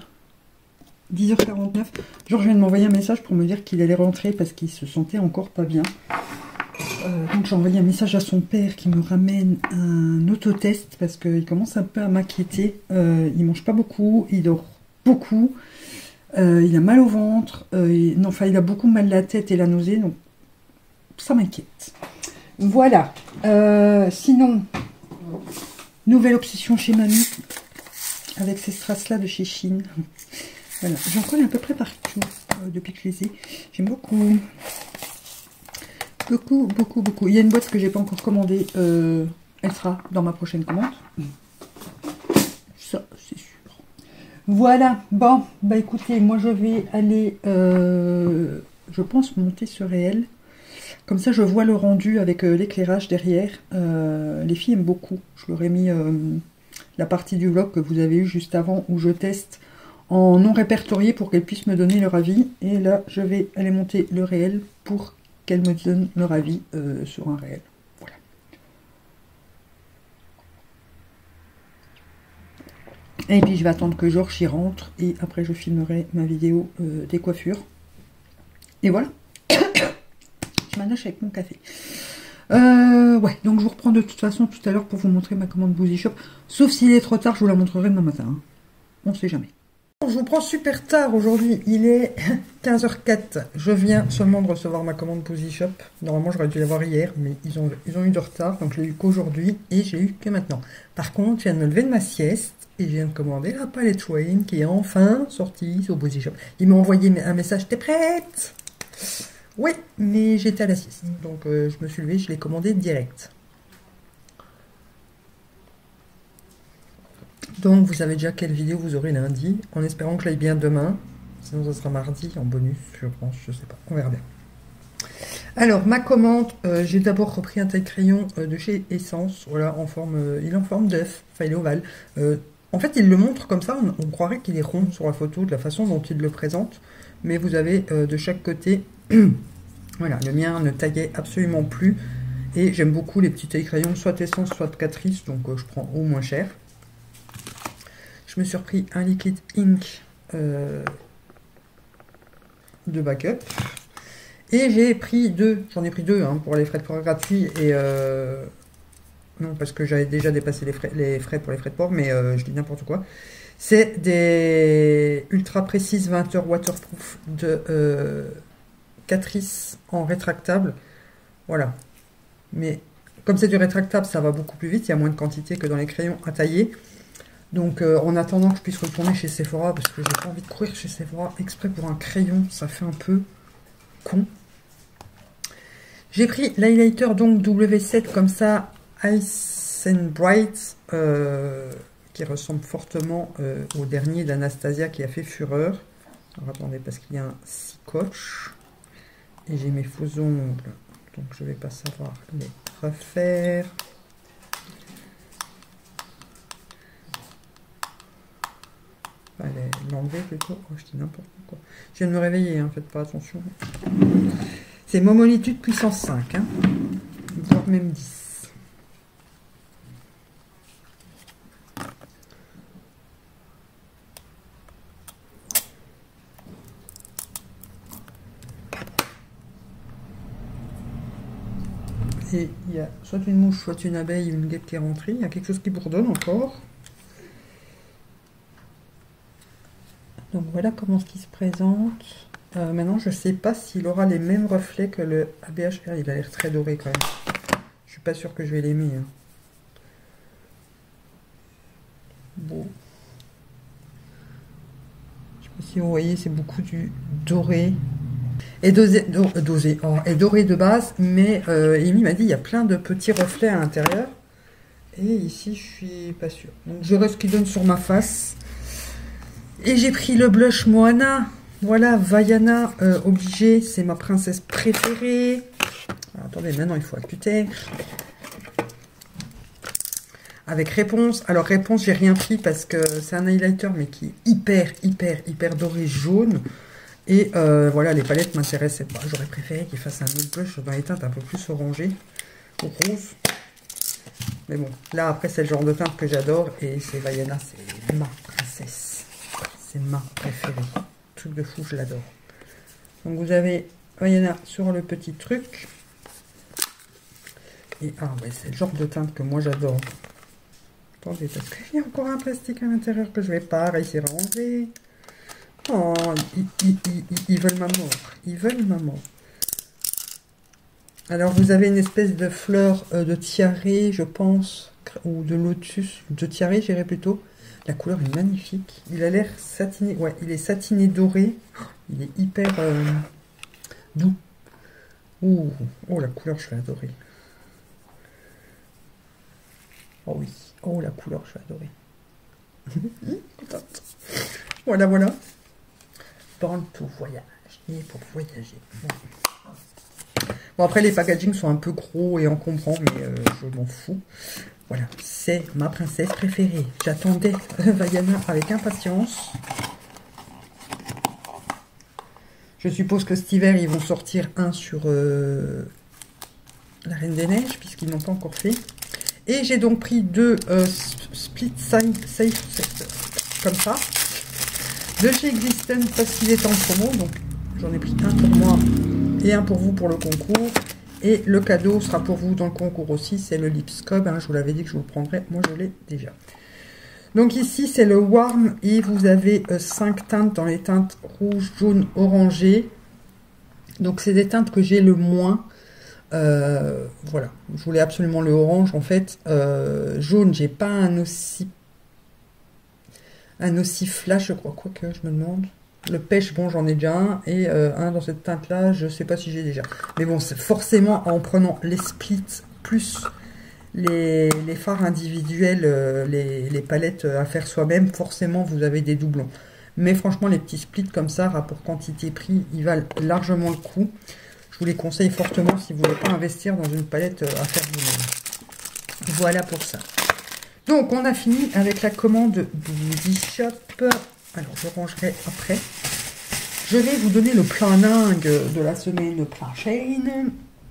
10h49. Georges vient de m'envoyer un message pour me dire qu'il allait rentrer parce qu'il se sentait encore pas bien. Donc j'ai envoyé un message à son père qui me ramène un autotest parce qu'il commence un peu à m'inquiéter. Il mange pas beaucoup, il dort beaucoup, il a mal au ventre, enfin il a beaucoup mal la tête et la nausée, donc ça m'inquiète. Voilà. Sinon, nouvelle obsession chez mamie avec ces strass-là de chez Chine. Voilà, j'en colle à peu près partout depuis que je les ai. J'aime beaucoup. Beaucoup. Il y a une boîte que j'ai pas encore commandée. Elle sera dans ma prochaine commande. Ça, c'est sûr. Voilà. Bon, bah écoutez, moi je vais aller, je pense, monter ce réel. Comme ça, je vois le rendu avec l'éclairage derrière. Les filles aiment beaucoup. Je leur ai mis la partie du vlog que vous avez eu juste avant où je teste en non répertorié pour qu'elles puissent me donner leur avis. Et là, je vais aller monter le réel pour qu'elles me donnent leur avis sur un réel. Voilà. Et puis, je vais attendre que Georges y rentre. Et après, je filmerai ma vidéo des coiffures. Et voilà. Je m'anache avec mon café. Ouais, donc je vous reprends de toute façon tout à l'heure pour vous montrer ma commande Boozy Shop. Sauf s'il est trop tard, je vous la montrerai demain matin. Hein. On sait jamais. Je vous prends super tard aujourd'hui, il est 15h04. Je viens seulement de recevoir ma commande Boozy Shop. Normalement j'aurais dû l'avoir hier, mais ils ont eu du retard, donc je l'ai eu qu'aujourd'hui et j'ai eu que maintenant. Par contre, je viens de me lever de ma sieste et je viens de commander la palette Wayne qui est enfin sortie sur Boozy Shop. Ils m'ont envoyé un message, t'es prête? Oui, mais j'étais à la sieste, donc je me suis levée, je l'ai commandé direct. Donc vous savez déjà quelle vidéo vous aurez lundi, en espérant que je l'aille bien demain. Sinon ça sera mardi en bonus, je pense, je sais pas, on verra bien. Alors ma commande, j'ai d'abord repris un taille-crayon de chez Essence, voilà, en forme, il est en forme d'œuf, enfin il est ovale. En fait il le montre comme ça, on croirait qu'il est rond sur la photo, de la façon dont il le présente. Mais vous avez de chaque côté, voilà, le mien ne taillait absolument plus. Et j'aime beaucoup les petits taille-crayons, soit Essence, soit Catrice, donc je prends au moins cher. Je me suis repris un liquide ink de backup. Et j'ai pris j'en ai pris deux hein, pour les frais de port gratuits. Et non, parce que j'avais déjà dépassé les frais pour les frais de port, mais je dis n'importe quoi. C'est des Ultra Précises 20 heures waterproof de Catrice en rétractable. Voilà. Mais comme c'est du rétractable, ça va beaucoup plus vite. Il y a moins de quantité que dans les crayons à tailler. Donc en attendant que je puisse retourner chez Sephora, parce que j'ai pas envie de courir chez Sephora exprès pour un crayon, ça fait un peu con. J'ai pris l'highlighter donc W7 comme ça, Ice and Bright, qui ressemble fortement au dernier d'Anastasia qui a fait fureur. Alors attendez, parce qu'il y a un scotch. Et j'ai mes faux ongles, donc je vais pas savoir les refaire. Allez, l'enlever plutôt. Oh, je dis n'importe quoi. Je viens de me réveiller, hein, faites pas attention. C'est Momolitude puissance 5, hein. Voire même 10. Et il y a soit une mouche, soit une abeille, une guêpe qui est rentrée. Il y a quelque chose qui bourdonne encore.
Donc voilà comment ce qui se présente. Maintenant, je sais pas s'il aura les mêmes reflets que le ABHR. Il a l'air très doré quand même. Je suis pas sûre que je vais l'aimer. Hein. Bon. Je sais pas si vous voyez, c'est beaucoup du doré. Et et doré de base, mais Amy m'a dit il y a plein de petits reflets à l'intérieur. Et ici, je suis pas sûre. Donc je verrai ce qu'il donne sur ma face. Et j'ai pris le blush Moana. Voilà, Vaiana, obligé, c'est ma princesse préférée. Alors, attendez, maintenant il faut accuter. Avec Réponse. Alors Réponse, j'ai rien pris parce que c'est un highlighter, mais qui est hyper doré jaune. Et voilà, les palettes m'intéressaient pas. J'aurais préféré qu'il fasse un autre blush dans les teintes un peu plus orangées, ou rose. Mais bon, là après c'est le genre de teinte que j'adore. Et c'est Vaiana, c'est ma princesse. C'est ma préférée. Truc de fou, je l'adore. Donc vous avez Vaiana sur le petit truc. Et ah ouais, c'est le genre de teinte que moi j'adore. Attendez, parce qu'il y a encore un plastique à l'intérieur que je vais pas réussir à enlever. Oh, ils veulent ma mort. Ils veulent ma mort. Alors vous avez une espèce de fleur de tiare, je pense, ou de lotus, de tiare, j'irais plutôt. La couleur est magnifique. Il a l'air satiné. Ouais, il est satiné doré. Il est hyper doux. Ouh, oh, la couleur, je vais adorer. Oh oui. Oh, la couleur, je vais adorer. Contente. Voilà, voilà. Born to voyage. Né pour voyager. Bon, après, les packagings sont un peu gros et encombrants, mais je m'en fous. Voilà, c'est ma princesse préférée. J'attendais Vaiana avec impatience. Je suppose que cet hiver, ils vont sortir un sur la Reine des Neiges, puisqu'ils n'ont pas encore fait. Et j'ai donc pris deux Split Safe, comme ça, de chez Existence, parce qu'il est en promo. Donc, j'en ai pris un pour moi et un pour vous pour le concours. Et le cadeau sera pour vous dans le concours aussi, c'est le Lipscob, hein, je vous l'avais dit que je vous le prendrais, moi je l'ai déjà. Donc ici c'est le Warm et vous avez 5 teintes dans les teintes rouge, jaune, orangé. Donc c'est des teintes que j'ai le moins. Voilà, je voulais absolument le orange en fait. Jaune, j'ai pas un aussi flash, je crois, quoi que je me demande. Le pêche, bon, j'en ai déjà un. Et un dans cette teinte-là, je sais pas si j'ai déjà. Mais bon, c'est forcément en prenant les splits plus les fards individuels, les palettes à faire soi-même, forcément, vous avez des doublons. Mais franchement, les petits splits comme ça, rapport quantité-prix, ils valent largement le coup. Je vous les conseille fortement si vous ne voulez pas investir dans une palette à faire vous-même. Voilà pour ça. Donc, on a fini avec la commande Beauty Shop. Alors, je rangerai après. Je vais vous donner le planning de la semaine prochaine.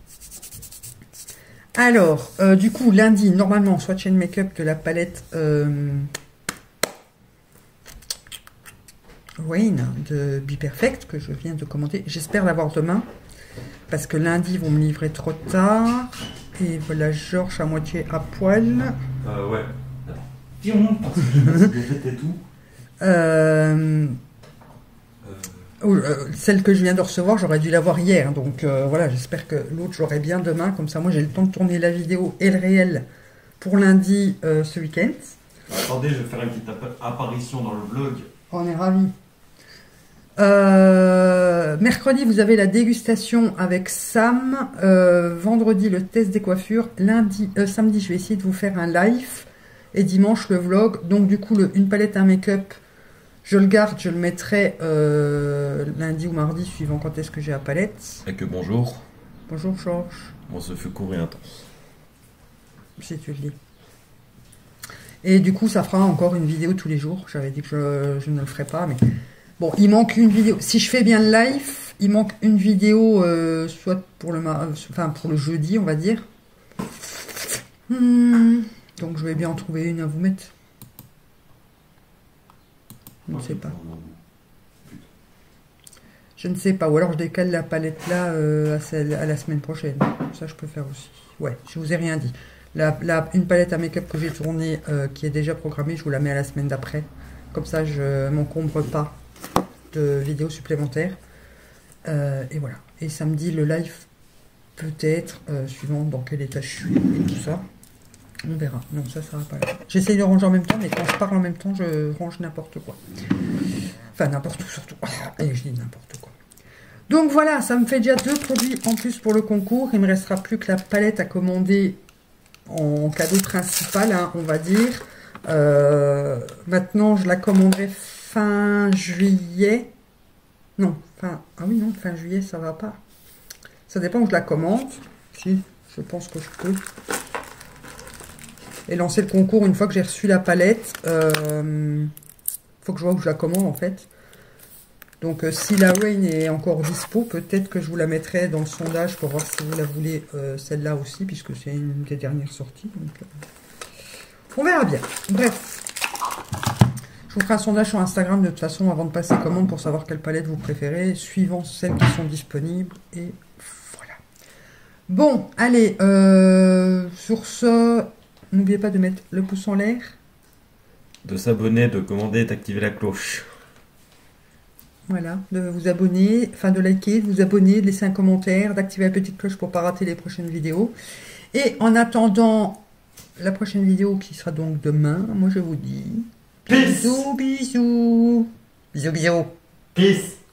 Alors, du coup, lundi, normalement, Swatch & Makeup de la palette Rain de Be Perfect, que je viens de commenter. J'espère l'avoir demain, parce que lundi, ils vont me livrer trop tard. Et voilà, Georges à moitié à poil.
Ouais. Parce que je sais pas si j'ai fait et tout.
Celle que je viens de recevoir, j'aurais dû l'avoir hier. Donc voilà, j'espère que l'autre, j'aurai bien demain. Comme ça, moi, j'ai le temps de tourner la vidéo et le réel pour lundi ce week-end.
Attendez, je vais faire une petite apparition dans le vlog.
On est ravis. Mercredi, vous avez la dégustation avec Sam. Vendredi, le test des coiffures. Samedi, je vais essayer de vous faire un live. Et dimanche, le vlog. Donc, du coup, une palette, un make-up, je le garde. Je le mettrai lundi ou mardi, suivant quand est-ce que j'ai la palette.
Et que bonjour.
Bonjour, Georges.
Bon, ce fut court et intense.
Si tu le dis. Et du coup, ça fera encore une vidéo tous les jours. J'avais dit que je ne le ferais pas, mais... Bon, il manque une vidéo. Si je fais bien le live, il manque une vidéo, soit pour pour le jeudi, on va dire. Donc, je vais bien en trouver une à vous mettre. Je ne sais pas. Je ne sais pas. Ou alors, je décale la palette là à la semaine prochaine. Ça, je peux faire aussi. Ouais, je vous ai rien dit. Une palette à make-up que j'ai tournée, qui est déjà programmée, je vous la mets à la semaine d'après. Comme ça, je m'encombre pas de vidéos supplémentaires. Et voilà. Et samedi, le live, peut-être, suivant dans quel état je suis et tout ça. On verra. Non, ça va pas là. J'essaye de ranger en même temps, mais quand je parle en même temps, je range n'importe quoi. Enfin, n'importe où surtout. Et je dis n'importe quoi. Donc voilà, ça me fait déjà 2 produits en plus pour le concours. Il me restera plus que la palette à commander en cadeau principal, hein, on va dire. Maintenant, je la commanderai fin juillet. Non, fin... Ah oui, non, fin juillet, ça va pas. Ça dépend où je la commande. Si, je pense que je peux. Et lancer le concours une fois que j'ai reçu la palette. Faut que je vois où je la commande en fait. Donc si la Rain est encore dispo, peut-être que je vous la mettrai dans le sondage pour voir si vous la voulez celle-là aussi, puisque c'est une des dernières sorties. Donc, on verra bien. Bref. Je vous ferai un sondage sur Instagram de toute façon avant de passer commande pour savoir quelle palette vous préférez, suivant celles qui sont disponibles. Et voilà. Bon, allez. Sur ce... N'oubliez pas de mettre le pouce en l'air.
De s'abonner, de commander et d'activer la cloche.
Voilà, de vous abonner, enfin de liker, de vous abonner, de laisser un commentaire, d'activer la petite cloche pour ne pas rater les prochaines vidéos. Et en attendant la prochaine vidéo qui sera donc demain, moi je vous dis...
Peace.
Bisous, bisous. Bisous, bisous.
Peace.